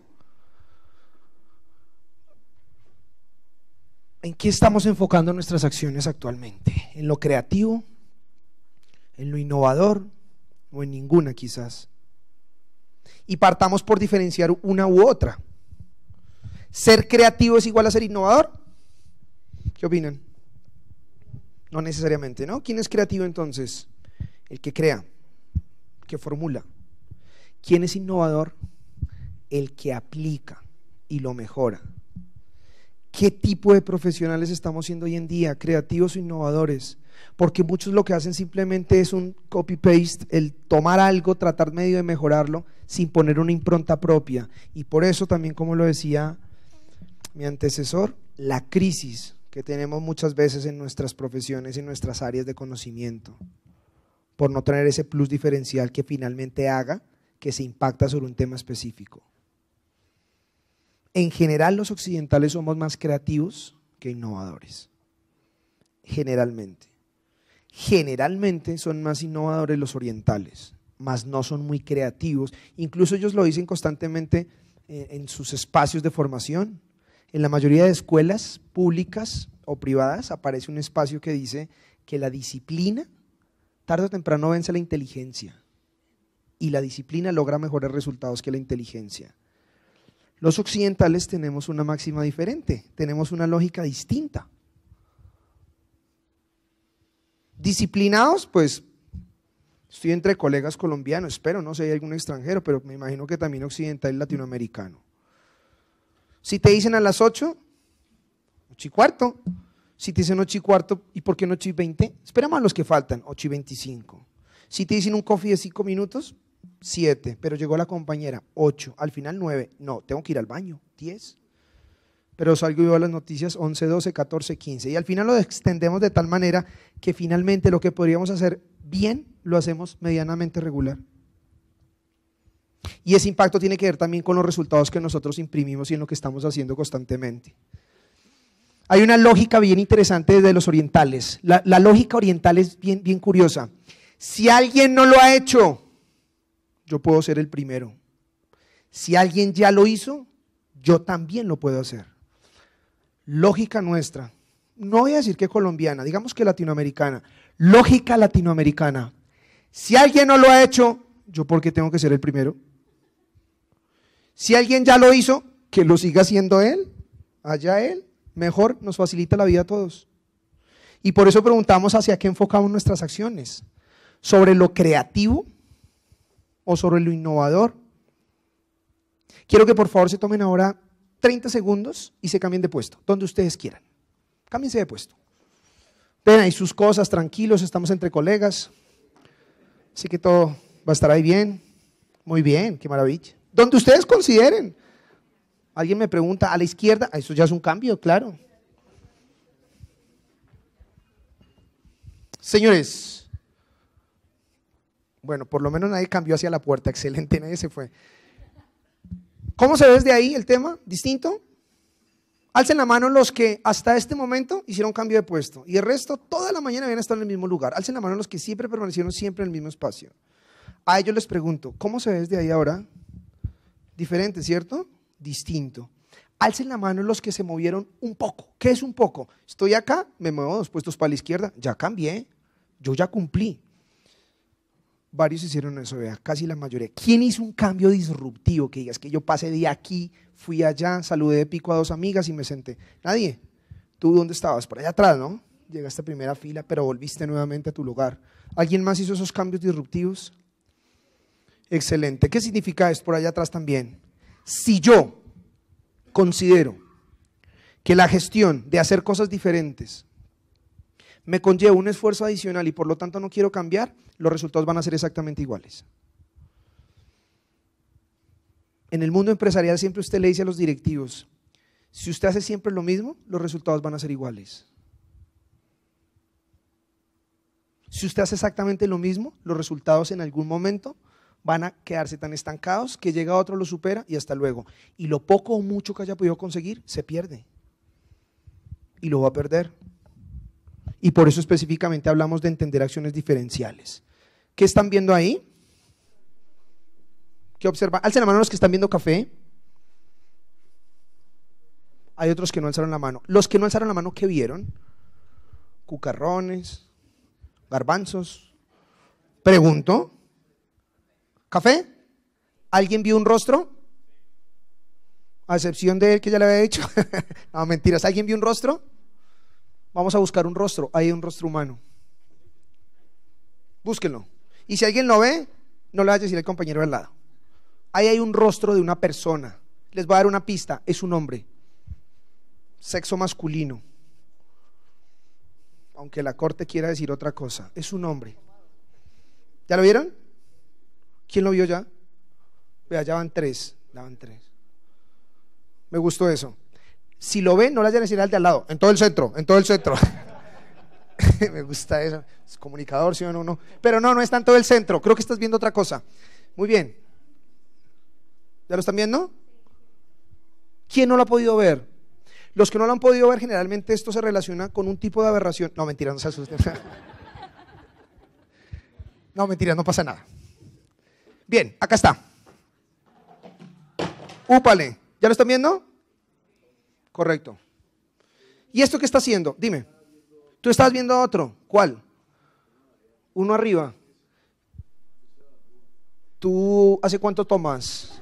¿En qué estamos enfocando nuestras acciones actualmente? ¿En lo creativo? ¿En lo innovador? ¿O en ninguna quizás? Y partamos por diferenciar una u otra. ¿Ser creativo es igual a ser innovador? ¿Qué opinan? No necesariamente, ¿no? ¿Quién es creativo entonces? El que crea, el que formula. ¿Quién es innovador? El que aplica y lo mejora. ¿Qué tipo de profesionales estamos siendo hoy en día? ¿Creativos o innovadores? Porque muchos lo que hacen simplemente es un copy-paste, el tomar algo, tratar medio de mejorarlo sin poner una impronta propia. Y por eso también, como lo decía mi antecesor, la crisis que tenemos muchas veces en nuestras profesiones, en nuestras áreas de conocimiento, por no tener ese plus diferencial que finalmente haga que se impacta sobre un tema específico. En general los occidentales somos más creativos que innovadores, generalmente. Generalmente son más innovadores los orientales, mas no son muy creativos. Incluso ellos lo dicen constantemente eh, en sus espacios de formación. En la mayoría de escuelas públicas o privadas aparece un espacio que dice que la disciplina tarde o temprano vence a la inteligencia y la disciplina logra mejores resultados que la inteligencia. Los occidentales tenemos una máxima diferente, tenemos una lógica distinta. Disciplinados, pues estoy entre colegas colombianos, espero, no sé, hay algún extranjero, pero me imagino que también occidental y latinoamericano. Si te dicen a las ocho, ocho y cuarto. Si te dicen ocho y cuarto, ¿y por qué no ocho y veinte? Esperamos a los que faltan, ocho y veinticinco. Si te dicen un coffee de cinco minutos, siete, pero llegó la compañera, ocho, al final nueve, no, tengo que ir al baño, diez. Pero salgo y veo las noticias, once, doce, catorce, quince. Y al final lo extendemos de tal manera que finalmente lo que podríamos hacer bien, lo hacemos medianamente regular. Y ese impacto tiene que ver también con los resultados que nosotros imprimimos y en lo que estamos haciendo constantemente. Hay una lógica bien interesante desde los orientales. La, la lógica oriental es bien, bien curiosa. Si alguien no lo ha hecho, yo puedo ser el primero. Si alguien ya lo hizo, yo también lo puedo hacer. Lógica nuestra, no voy a decir que colombiana, digamos que latinoamericana, lógica latinoamericana. Si alguien no lo ha hecho, ¿yo por qué tengo que ser el primero? Si alguien ya lo hizo, que lo siga haciendo él, allá él, mejor, nos facilita la vida a todos. Y por eso preguntamos hacia qué enfocamos nuestras acciones, sobre lo creativo o sobre lo innovador. Quiero que por favor se tomen ahora treinta segundos y se cambien de puesto, donde ustedes quieran. Cámbiense de puesto. Ven ahí sus cosas, tranquilos, estamos entre colegas. Así que todo va a estar ahí bien. Muy bien, qué maravilla. Donde ustedes consideren. Alguien me pregunta, a la izquierda, eso ya es un cambio, claro. Señores, bueno, por lo menos nadie cambió hacia la puerta, excelente, nadie se fue. ¿Cómo se ve desde ahí el tema? ¿Distinto? Alcen la mano los que hasta este momento hicieron cambio de puesto y el resto toda la mañana habían estado en el mismo lugar. Alcen la mano los que siempre permanecieron siempre en el mismo espacio. A ellos les pregunto, ¿cómo se ve desde ahí ahora? Diferente, ¿cierto? Distinto. Alcen la mano los que se movieron un poco. ¿Qué es un poco? Estoy acá, me muevo dos puestos para la izquierda, ya cambié, yo ya cumplí. Varios hicieron eso, vea, casi la mayoría. ¿Quién hizo un cambio disruptivo? Que digas que yo pasé de aquí, fui allá, saludé de pico a dos amigas y me senté. Nadie. ¿Tú dónde estabas? Por allá atrás, ¿no? Llegaste a primera fila, pero volviste nuevamente a tu lugar. ¿Alguien más hizo esos cambios disruptivos? Excelente. ¿Qué significa esto por allá atrás también? Si yo considero que la gestión de hacer cosas diferentes me conlleva un esfuerzo adicional y por lo tanto no quiero cambiar, los resultados van a ser exactamente iguales. En el mundo empresarial siempre usted le dice a los directivos, si usted hace siempre lo mismo, los resultados van a ser iguales. Si usted hace exactamente lo mismo, los resultados en algún momento van a quedarse tan estancados que llega otro, lo supera y hasta luego. Y lo poco o mucho que haya podido conseguir, se pierde. Y lo va a perder. Y por eso específicamente hablamos de entender acciones diferenciales. ¿Qué están viendo ahí? ¿Qué observan? Alcen la mano los que están viendo café. Hay otros que no alzaron la mano. Los que no alzaron la mano, ¿qué vieron? Cucarrones, garbanzos. Pregunto. ¿Café? ¿Alguien vio un rostro? A excepción de él que ya le había dicho. No, mentiras. ¿Alguien vio un rostro? Vamos a buscar un rostro. Ahí hay un rostro humano. Búsquenlo. Y si alguien lo ve, no le vaya a decir al compañero al lado. Ahí hay un rostro de una persona. Les voy a dar una pista. Es un hombre. Sexo masculino. Aunque la corte quiera decir otra cosa. Es un hombre. ¿Ya lo vieron? ¿Quién lo vio ya? Vea, ya van tres. Ya van tres. Me gustó eso. Si lo ven, no le vayan a decir al de al lado. En todo el centro, en todo el centro. Me gusta eso. Es comunicador, sí o no, no. Pero no, no está en todo el centro. Creo que estás viendo otra cosa. Muy bien. ¿Ya lo están viendo? ¿Quién no lo ha podido ver? Los que no lo han podido ver, generalmente esto se relaciona con un tipo de aberración. No, mentira, no se asusten. No, mentira, no pasa nada. Bien, acá está. Úpale. ¿Ya lo están viendo? Correcto. ¿Y esto qué está haciendo? Dime. Tú estás viendo otro. ¿Cuál? Uno arriba. ¿Tú hace cuánto tomas?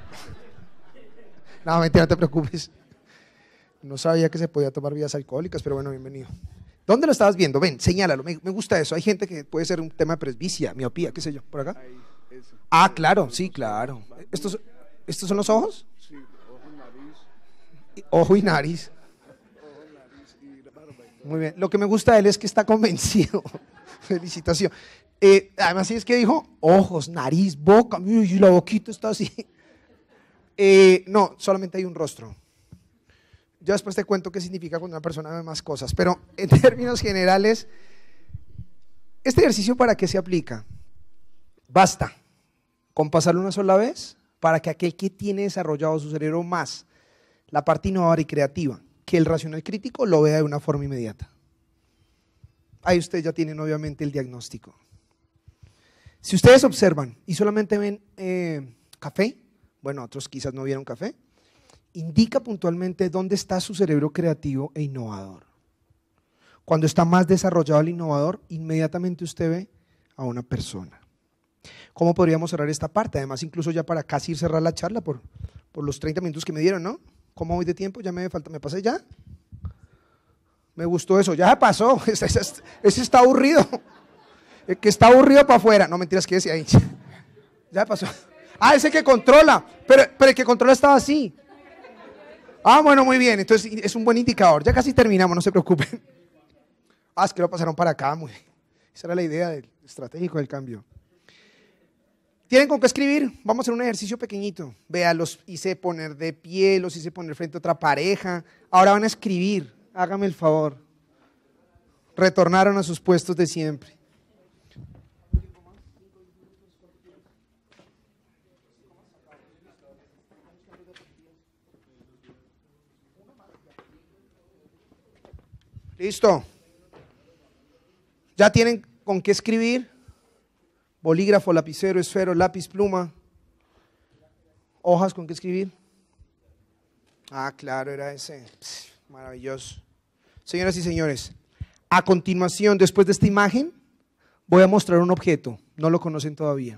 No, mentira, no te preocupes. No sabía que se podía tomar bebidas alcohólicas, pero bueno, bienvenido. ¿Dónde lo estabas viendo? Ven, señálalo. Me, me gusta eso. Hay gente que puede ser un tema de presbicia, miopía, qué sé yo. ¿Por acá? Ah, claro, sí, claro. ¿Estos, ¿estos son los ojos? Sí, ojo y nariz. Ojo y nariz. Ojo, nariz y la barba. Muy bien. Lo que me gusta de él es que está convencido. Felicitación. Eh, además, sí es que dijo ojos, nariz, boca. Y la boquita está así. Eh, no, solamente hay un rostro. Yo después te cuento qué significa cuando una persona ve más cosas. Pero en términos generales, ¿este ejercicio para qué se aplica? Basta con pasarlo una sola vez para que aquel que tiene desarrollado su cerebro más la parte innovadora y creativa que el racional crítico lo vea de una forma inmediata. Ahí ustedes ya tienen obviamente el diagnóstico. Si ustedes observan y solamente ven eh, café, bueno, otros quizás no vieron café, indica puntualmente dónde está su cerebro creativo e innovador. Cuando está más desarrollado el innovador, inmediatamente usted ve a una persona. ¿Cómo podríamos cerrar esta parte? Además, incluso ya para casi ir cerrar la charla por, por los treinta minutos que me dieron, ¿no? ¿Cómo voy de tiempo? ¿Ya me falta? ¿Me pasé ya? Me gustó eso. Ya pasó. Ese, ese, ese está aburrido. El que está aburrido para afuera. No, mentiras, ¿qué decía ahí? Ya pasó. Ah, ese que controla. Pero, pero el que controla estaba así. Ah, bueno, muy bien. Entonces es un buen indicador. Ya casi terminamos, no se preocupen. Ah, es que lo pasaron para acá. Muy bien. Esa era la idea del estratégico del cambio. ¿Tienen con qué escribir? Vamos a hacer un ejercicio pequeñito. Vea, los hice poner de pie, los hice poner frente a otra pareja. Ahora van a escribir. Hágame el favor. Retornaron a sus puestos de siempre. Listo. ¿Ya tienen con qué escribir? Bolígrafo, lapicero, esfero, lápiz, pluma. ¿Hojas con qué escribir? Ah, claro, era ese. Pss, maravilloso. Señoras y señores, a continuación, después de esta imagen, voy a mostrar un objeto. No lo conocen todavía.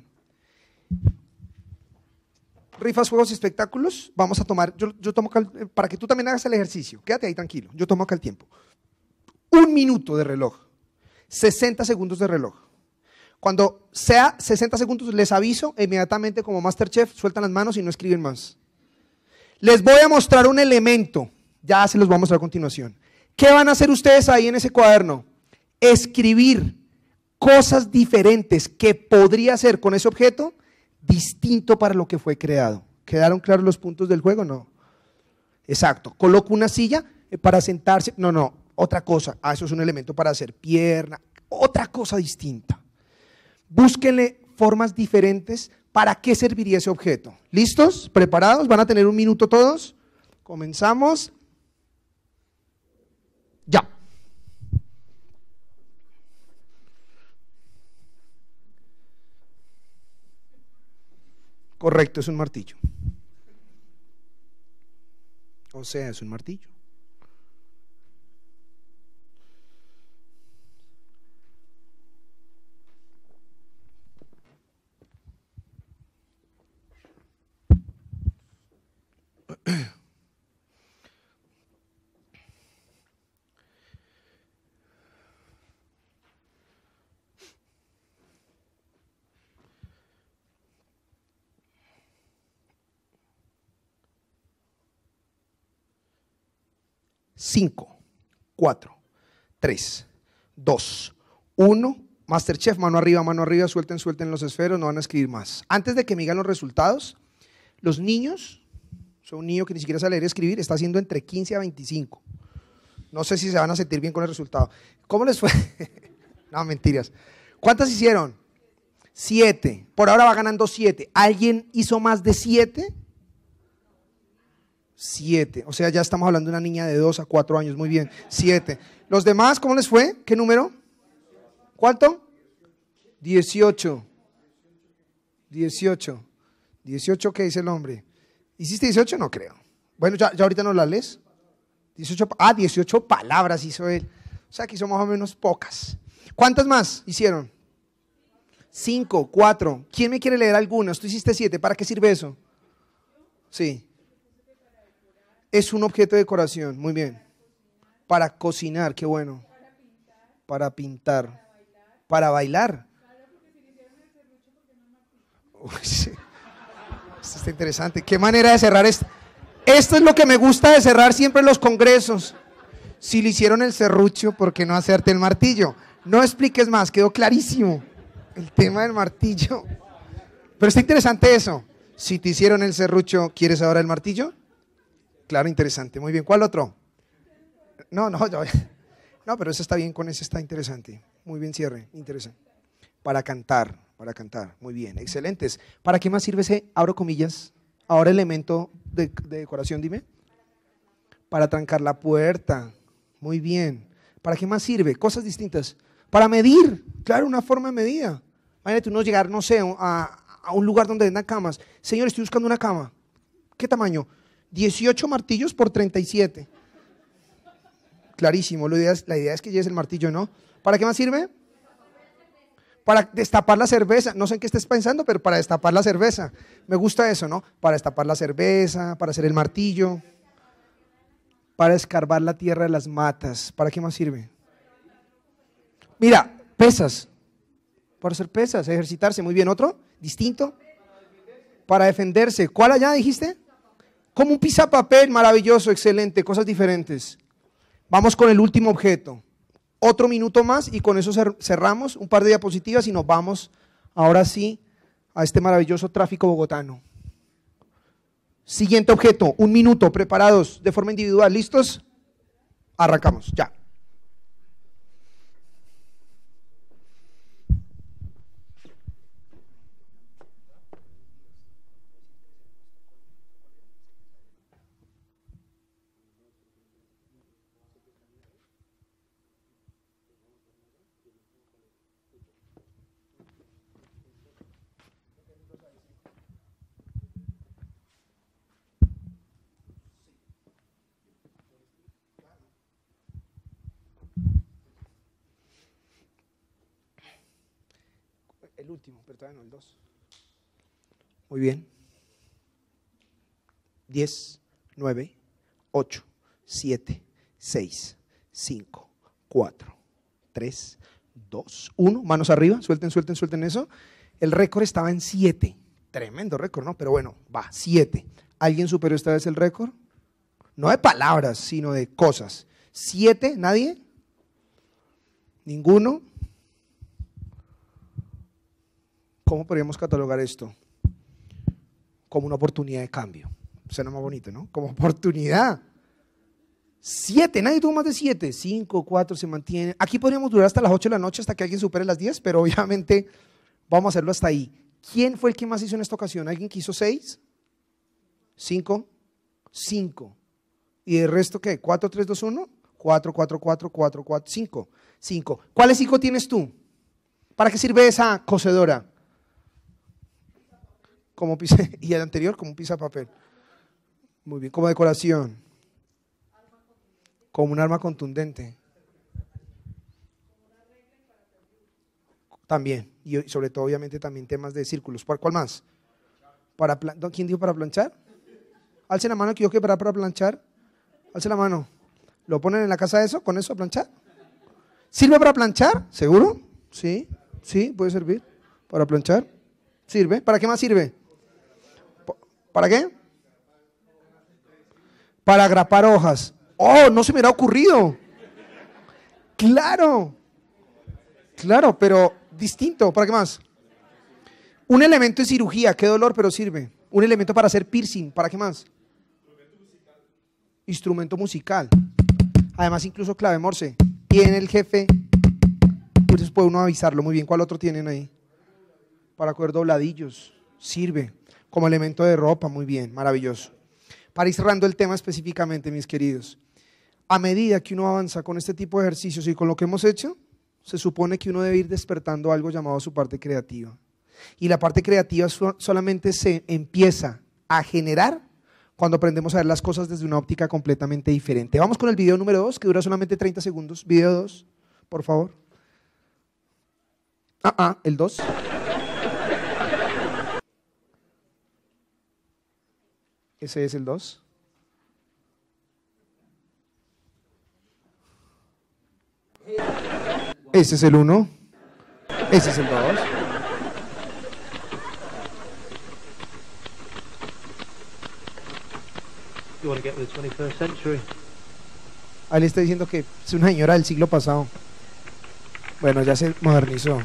Rifas, juegos y espectáculos. Vamos a tomar, yo, yo tomo acá, para que tú también hagas el ejercicio. Quédate ahí tranquilo. Yo tomo acá el tiempo. Un minuto de reloj. sesenta segundos de reloj. Cuando sea sesenta segundos, les aviso, inmediatamente como Masterchef, sueltan las manos y no escriben más. Les voy a mostrar un elemento, ya se los voy a mostrar a continuación. ¿Qué van a hacer ustedes ahí en ese cuaderno? Escribir cosas diferentes que podría hacer con ese objeto distinto para lo que fue creado. ¿Quedaron claros los puntos del juego? No. Exacto. Coloco una silla para sentarse. No, no, otra cosa. Ah, eso es un elemento para hacer pierna. Otra cosa distinta. Búsquenle formas diferentes. ¿Para qué serviría ese objeto? ¿Listos? ¿Preparados? ¿Van a tener un minuto todos? Comenzamos. Ya. Correcto, es un martillo. O sea, es un martillo. cinco, cuatro, tres, dos, uno. Masterchef, mano arriba, mano arriba, suelten, suelten los esferos, no van a escribir más. Antes de que me digan los resultados, los niños, o sea, un niño que ni siquiera sabe leer y escribir, está haciendo entre quince a veinticinco. No sé si se van a sentir bien con el resultado. ¿Cómo les fue? No, mentiras. ¿Cuántas hicieron? Siete. Por ahora va ganando siete. ¿Alguien hizo más de siete? Siete. O sea, ya estamos hablando de una niña de dos a cuatro años. Muy bien. Siete. ¿Los demás cómo les fue? ¿Qué número? ¿Cuánto? Dieciocho. Dieciocho. Dieciocho, ¿qué dice el hombre? ¿Hiciste dieciocho? No creo. Bueno, ya, ya ahorita no la lees. dieciocho, ah, dieciocho palabras hizo él. O sea, que hizo más o menos pocas. ¿Cuántas más hicieron? Cinco, cuatro. ¿Quién me quiere leer algunas? Tú hiciste siete. ¿Para qué sirve eso? Sí. Es un objeto de decoración. Muy bien. Para cocinar, qué bueno. Para pintar. Para bailar. Uy, sí. Esto está interesante. ¿Qué manera de cerrar esto? Esto es lo que me gusta de cerrar siempre los congresos. Si le hicieron el serrucho, ¿por qué no hacerte el martillo? No expliques más, quedó clarísimo el tema del martillo. Pero está interesante eso. Si te hicieron el serrucho, ¿quieres ahora el martillo? Claro, interesante. Muy bien. ¿Cuál otro? No, no, no. No, pero ese está bien, con ese está interesante. Muy bien, cierre. Interesante. Para cantar, para cantar. Muy bien, excelentes. ¿Para qué más sirve ese, abro comillas, ahora elemento de, de decoración, dime? Para trancar la puerta. Muy bien. ¿Para qué más sirve? Cosas distintas. Para medir, claro, una forma de medida. Imagínate uno llegar, no sé, a, a un lugar donde vendan camas. Señor, estoy buscando una cama. ¿Qué tamaño? dieciocho martillos por treinta y siete. Clarísimo, la idea, es, la idea es que lleves el martillo, ¿no? ¿Para qué más sirve? Para destapar la cerveza. No sé en qué estés pensando, pero para destapar la cerveza. Me gusta eso, ¿no? Para destapar la cerveza, para hacer el martillo, para escarbar la tierra de las matas. ¿Para qué más sirve? Mira, pesas. Para hacer pesas, ejercitarse. Muy bien, ¿otro? ¿Distinto? Para defenderse. ¿Cuál allá dijiste? Como un pisapapel, maravilloso, excelente, cosas diferentes. Vamos con el último objeto. Otro minuto más y con eso cerramos un par de diapositivas y nos vamos ahora sí a este maravilloso tráfico bogotano. Siguiente objeto, un minuto, preparados de forma individual, ¿listos? Arrancamos, ya. el último, pero todavía no, el dos. Muy bien. diez, nueve, ocho, siete, seis, cinco, cuatro, tres, dos, uno. Manos arriba, suelten, suelten, suelten eso. El récord estaba en siete. Tremendo récord, ¿no? Pero bueno, va, siete. ¿Alguien superó esta vez el récord? No de palabras, sino de cosas. ¿Siete? ¿Nadie? ¿Ninguno? ¿Cómo podríamos catalogar esto? Como una oportunidad de cambio. Suena más bonito, ¿no? Como oportunidad. Siete, nadie tuvo más de siete. Cinco, cuatro, se mantiene. Aquí podríamos durar hasta las ocho de la noche, hasta que alguien supere las diez, pero obviamente vamos a hacerlo hasta ahí. ¿Quién fue el que más hizo en esta ocasión? ¿Alguien que hizo seis? ¿Cinco? Cinco. ¿Y el resto qué? ¿Cuatro, tres, dos, uno? Cuatro, cuatro, cuatro, cuatro, cuatro, cinco. Cinco. ¿Cuáles cinco tienes tú? ¿Para qué sirve esa cocedora? Como pisa, y el anterior como un pisapapel. Muy bien, como decoración. Como un arma contundente. También, y sobre todo obviamente también temas de círculos. ¿Cuál más? Para, ¿quién dijo para planchar? Alce la mano que yo que para, para planchar. Alce la mano. ¿Lo ponen en la casa eso? ¿Con eso a planchar? ¿Sirve para planchar? ¿Seguro? Sí, sí, puede servir. ¿Para planchar? ¿Sirve? ¿Para qué más sirve? ¿Para qué? Para agrapar hojas. ¡Oh, no se me hubiera ocurrido! ¡Claro! Claro, pero distinto. ¿Para qué más? Un elemento de cirugía. ¡Qué dolor, pero sirve! Un elemento para hacer piercing. ¿Para qué más? Instrumento musical. Además, incluso clave Morse. Tiene el jefe. Entonces puede uno avisarlo. Muy bien. ¿Cuál otro tienen ahí? Para coger dobladillos. Sirve. Como elemento de ropa. Muy bien. Maravilloso. Para ir cerrando el tema específicamente, mis queridos. A medida que uno avanza con este tipo de ejercicios y con lo que hemos hecho, se supone que uno debe ir despertando algo llamado su parte creativa. Y la parte creativa solamente se empieza a generar cuando aprendemos a ver las cosas desde una óptica completamente diferente. Vamos con el video número dos, que dura solamente treinta segundos. Video dos, por favor. Ah, ah, el dos. Ese es el dos. Ese es el uno. Ese es el dos. You want to get with the twenty-first century. Ahí le está diciendo que es una señora del siglo pasado. Bueno, ya se modernizó.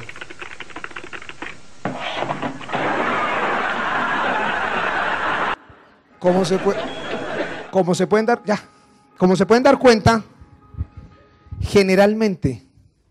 Como se puede, como se pueden dar, ya, como se pueden dar cuenta, generalmente,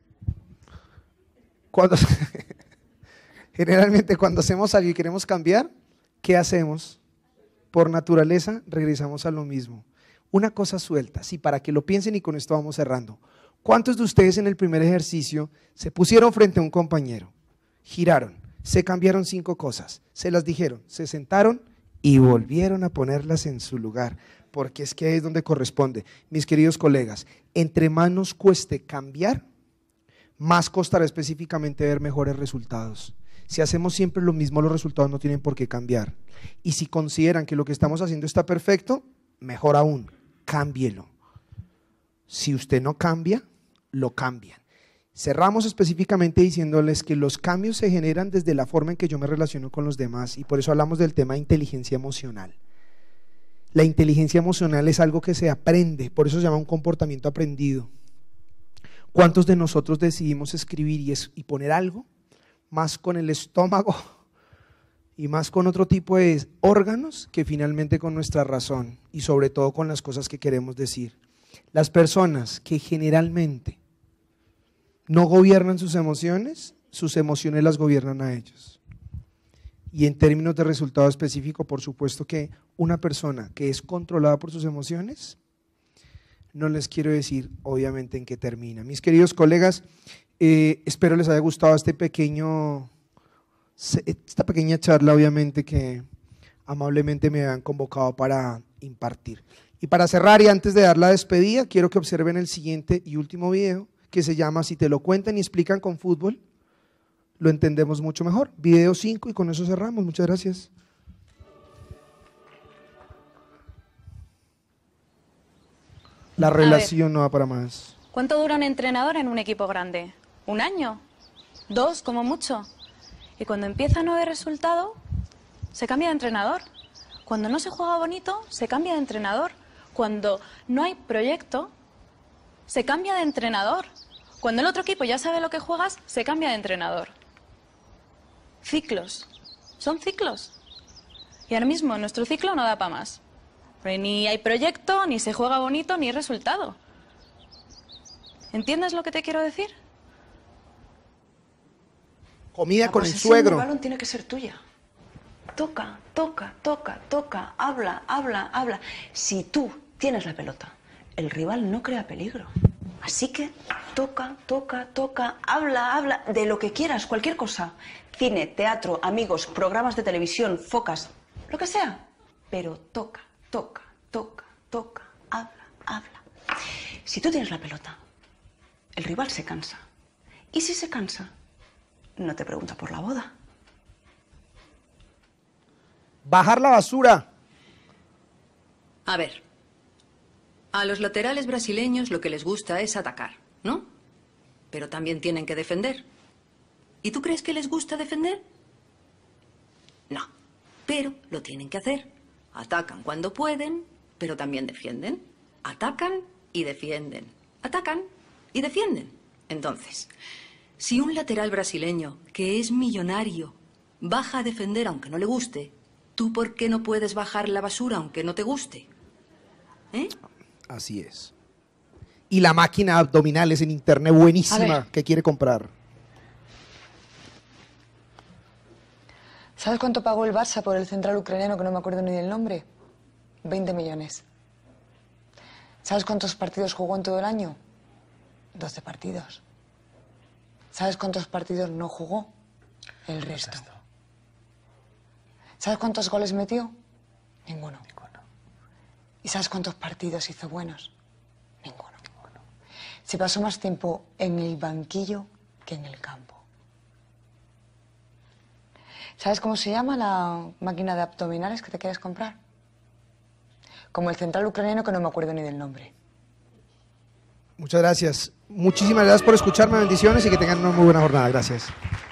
cuando, generalmente cuando hacemos algo y queremos cambiar, ¿qué hacemos? Por naturaleza regresamos a lo mismo. Una cosa suelta, sí, para que lo piensen y con esto vamos cerrando. ¿Cuántos de ustedes en el primer ejercicio se pusieron frente a un compañero, giraron, se cambiaron cinco cosas, se las dijeron, se sentaron y volvieron a ponerlas en su lugar? Porque es que ahí es donde corresponde. Mis queridos colegas, entre más nos cueste cambiar, más costará específicamente ver mejores resultados. Si hacemos siempre lo mismo, los resultados no tienen por qué cambiar. Y si consideran que lo que estamos haciendo está perfecto, mejor aún, cámbielo. Si usted no cambia, lo cambian. Cerramos específicamente diciéndoles que los cambios se generan desde la forma en que yo me relaciono con los demás, y por eso hablamos del tema de inteligencia emocional. La inteligencia emocional es algo que se aprende, por eso se llama un comportamiento aprendido. ¿Cuántos de nosotros decidimos escribir y, es, y poner algo más con el estómago y más con otro tipo de órganos que finalmente con nuestra razón, y sobre todo con las cosas que queremos decir? Las personas que generalmente no gobiernan sus emociones, sus emociones las gobiernan a ellos. Y en términos de resultado específico, por supuesto que una persona que es controlada por sus emociones, no les quiero decir obviamente en qué termina. Mis queridos colegas, eh, espero les haya gustado este pequeño, esta pequeña charla obviamente que amablemente me han convocado para impartir. Y para cerrar y antes de dar la despedida, quiero que observen el siguiente y último video, que se llama Si te lo cuentan y explican con fútbol, lo entendemos mucho mejor. Video cinco y con eso cerramos. Muchas gracias. La relación no va para más. ¿Cuánto dura un entrenador en un equipo grande? ¿Un año? ¿Dos, como mucho? Y cuando empieza a no haber resultado, se cambia de entrenador. Cuando no se juega bonito, se cambia de entrenador. Cuando no hay proyecto, se cambia de entrenador. Cuando el otro equipo ya sabe lo que juegas, se cambia de entrenador. Ciclos. Son ciclos. Y ahora mismo nuestro ciclo no da para más. Porque ni hay proyecto, ni se juega bonito, ni hay resultado. ¿Entiendes lo que te quiero decir? Comida La con el posesión del suegro. balón tiene que ser tuya. Toca, toca, toca, toca, habla, habla, habla. Si tú tienes la pelota, el rival no crea peligro. Así que toca, toca, toca, habla, habla, de lo que quieras, cualquier cosa. Cine, teatro, amigos, programas de televisión, focas, lo que sea. Pero toca, toca, toca, toca, habla, habla. Si tú tienes la pelota, el rival se cansa. Y si se cansa, no te pregunta por la boda. Bajar la basura. A ver, a los laterales brasileños lo que les gusta es atacar, ¿no? Pero también tienen que defender. ¿Y tú crees que les gusta defender? No, pero lo tienen que hacer. Atacan cuando pueden, pero también defienden. Atacan y defienden. Atacan y defienden. Entonces, si un lateral brasileño, que es millonario, baja a defender aunque no le guste, ¿tú por qué no puedes bajar la basura aunque no te guste? ¿Eh? Así es. Y la máquina abdominales en internet buenísima que quiere comprar. ¿Sabes cuánto pagó el Barça por el central ucraniano que no me acuerdo ni del nombre? veinte millones. ¿Sabes cuántos partidos jugó en todo el año? doce partidos. ¿Sabes cuántos partidos no jugó? El resto. ¿Sabes cuántos goles metió? Ninguno. ¿Y sabes cuántos partidos hizo buenos? Ninguno. Se pasó más tiempo en el banquillo que en el campo. ¿Sabes cómo se llama la máquina de abdominales que te quieres comprar? Como el central ucraniano que no me acuerdo ni del nombre. Muchas gracias. Muchísimas gracias por escucharme. Bendiciones y que tengan una muy buena jornada. Gracias.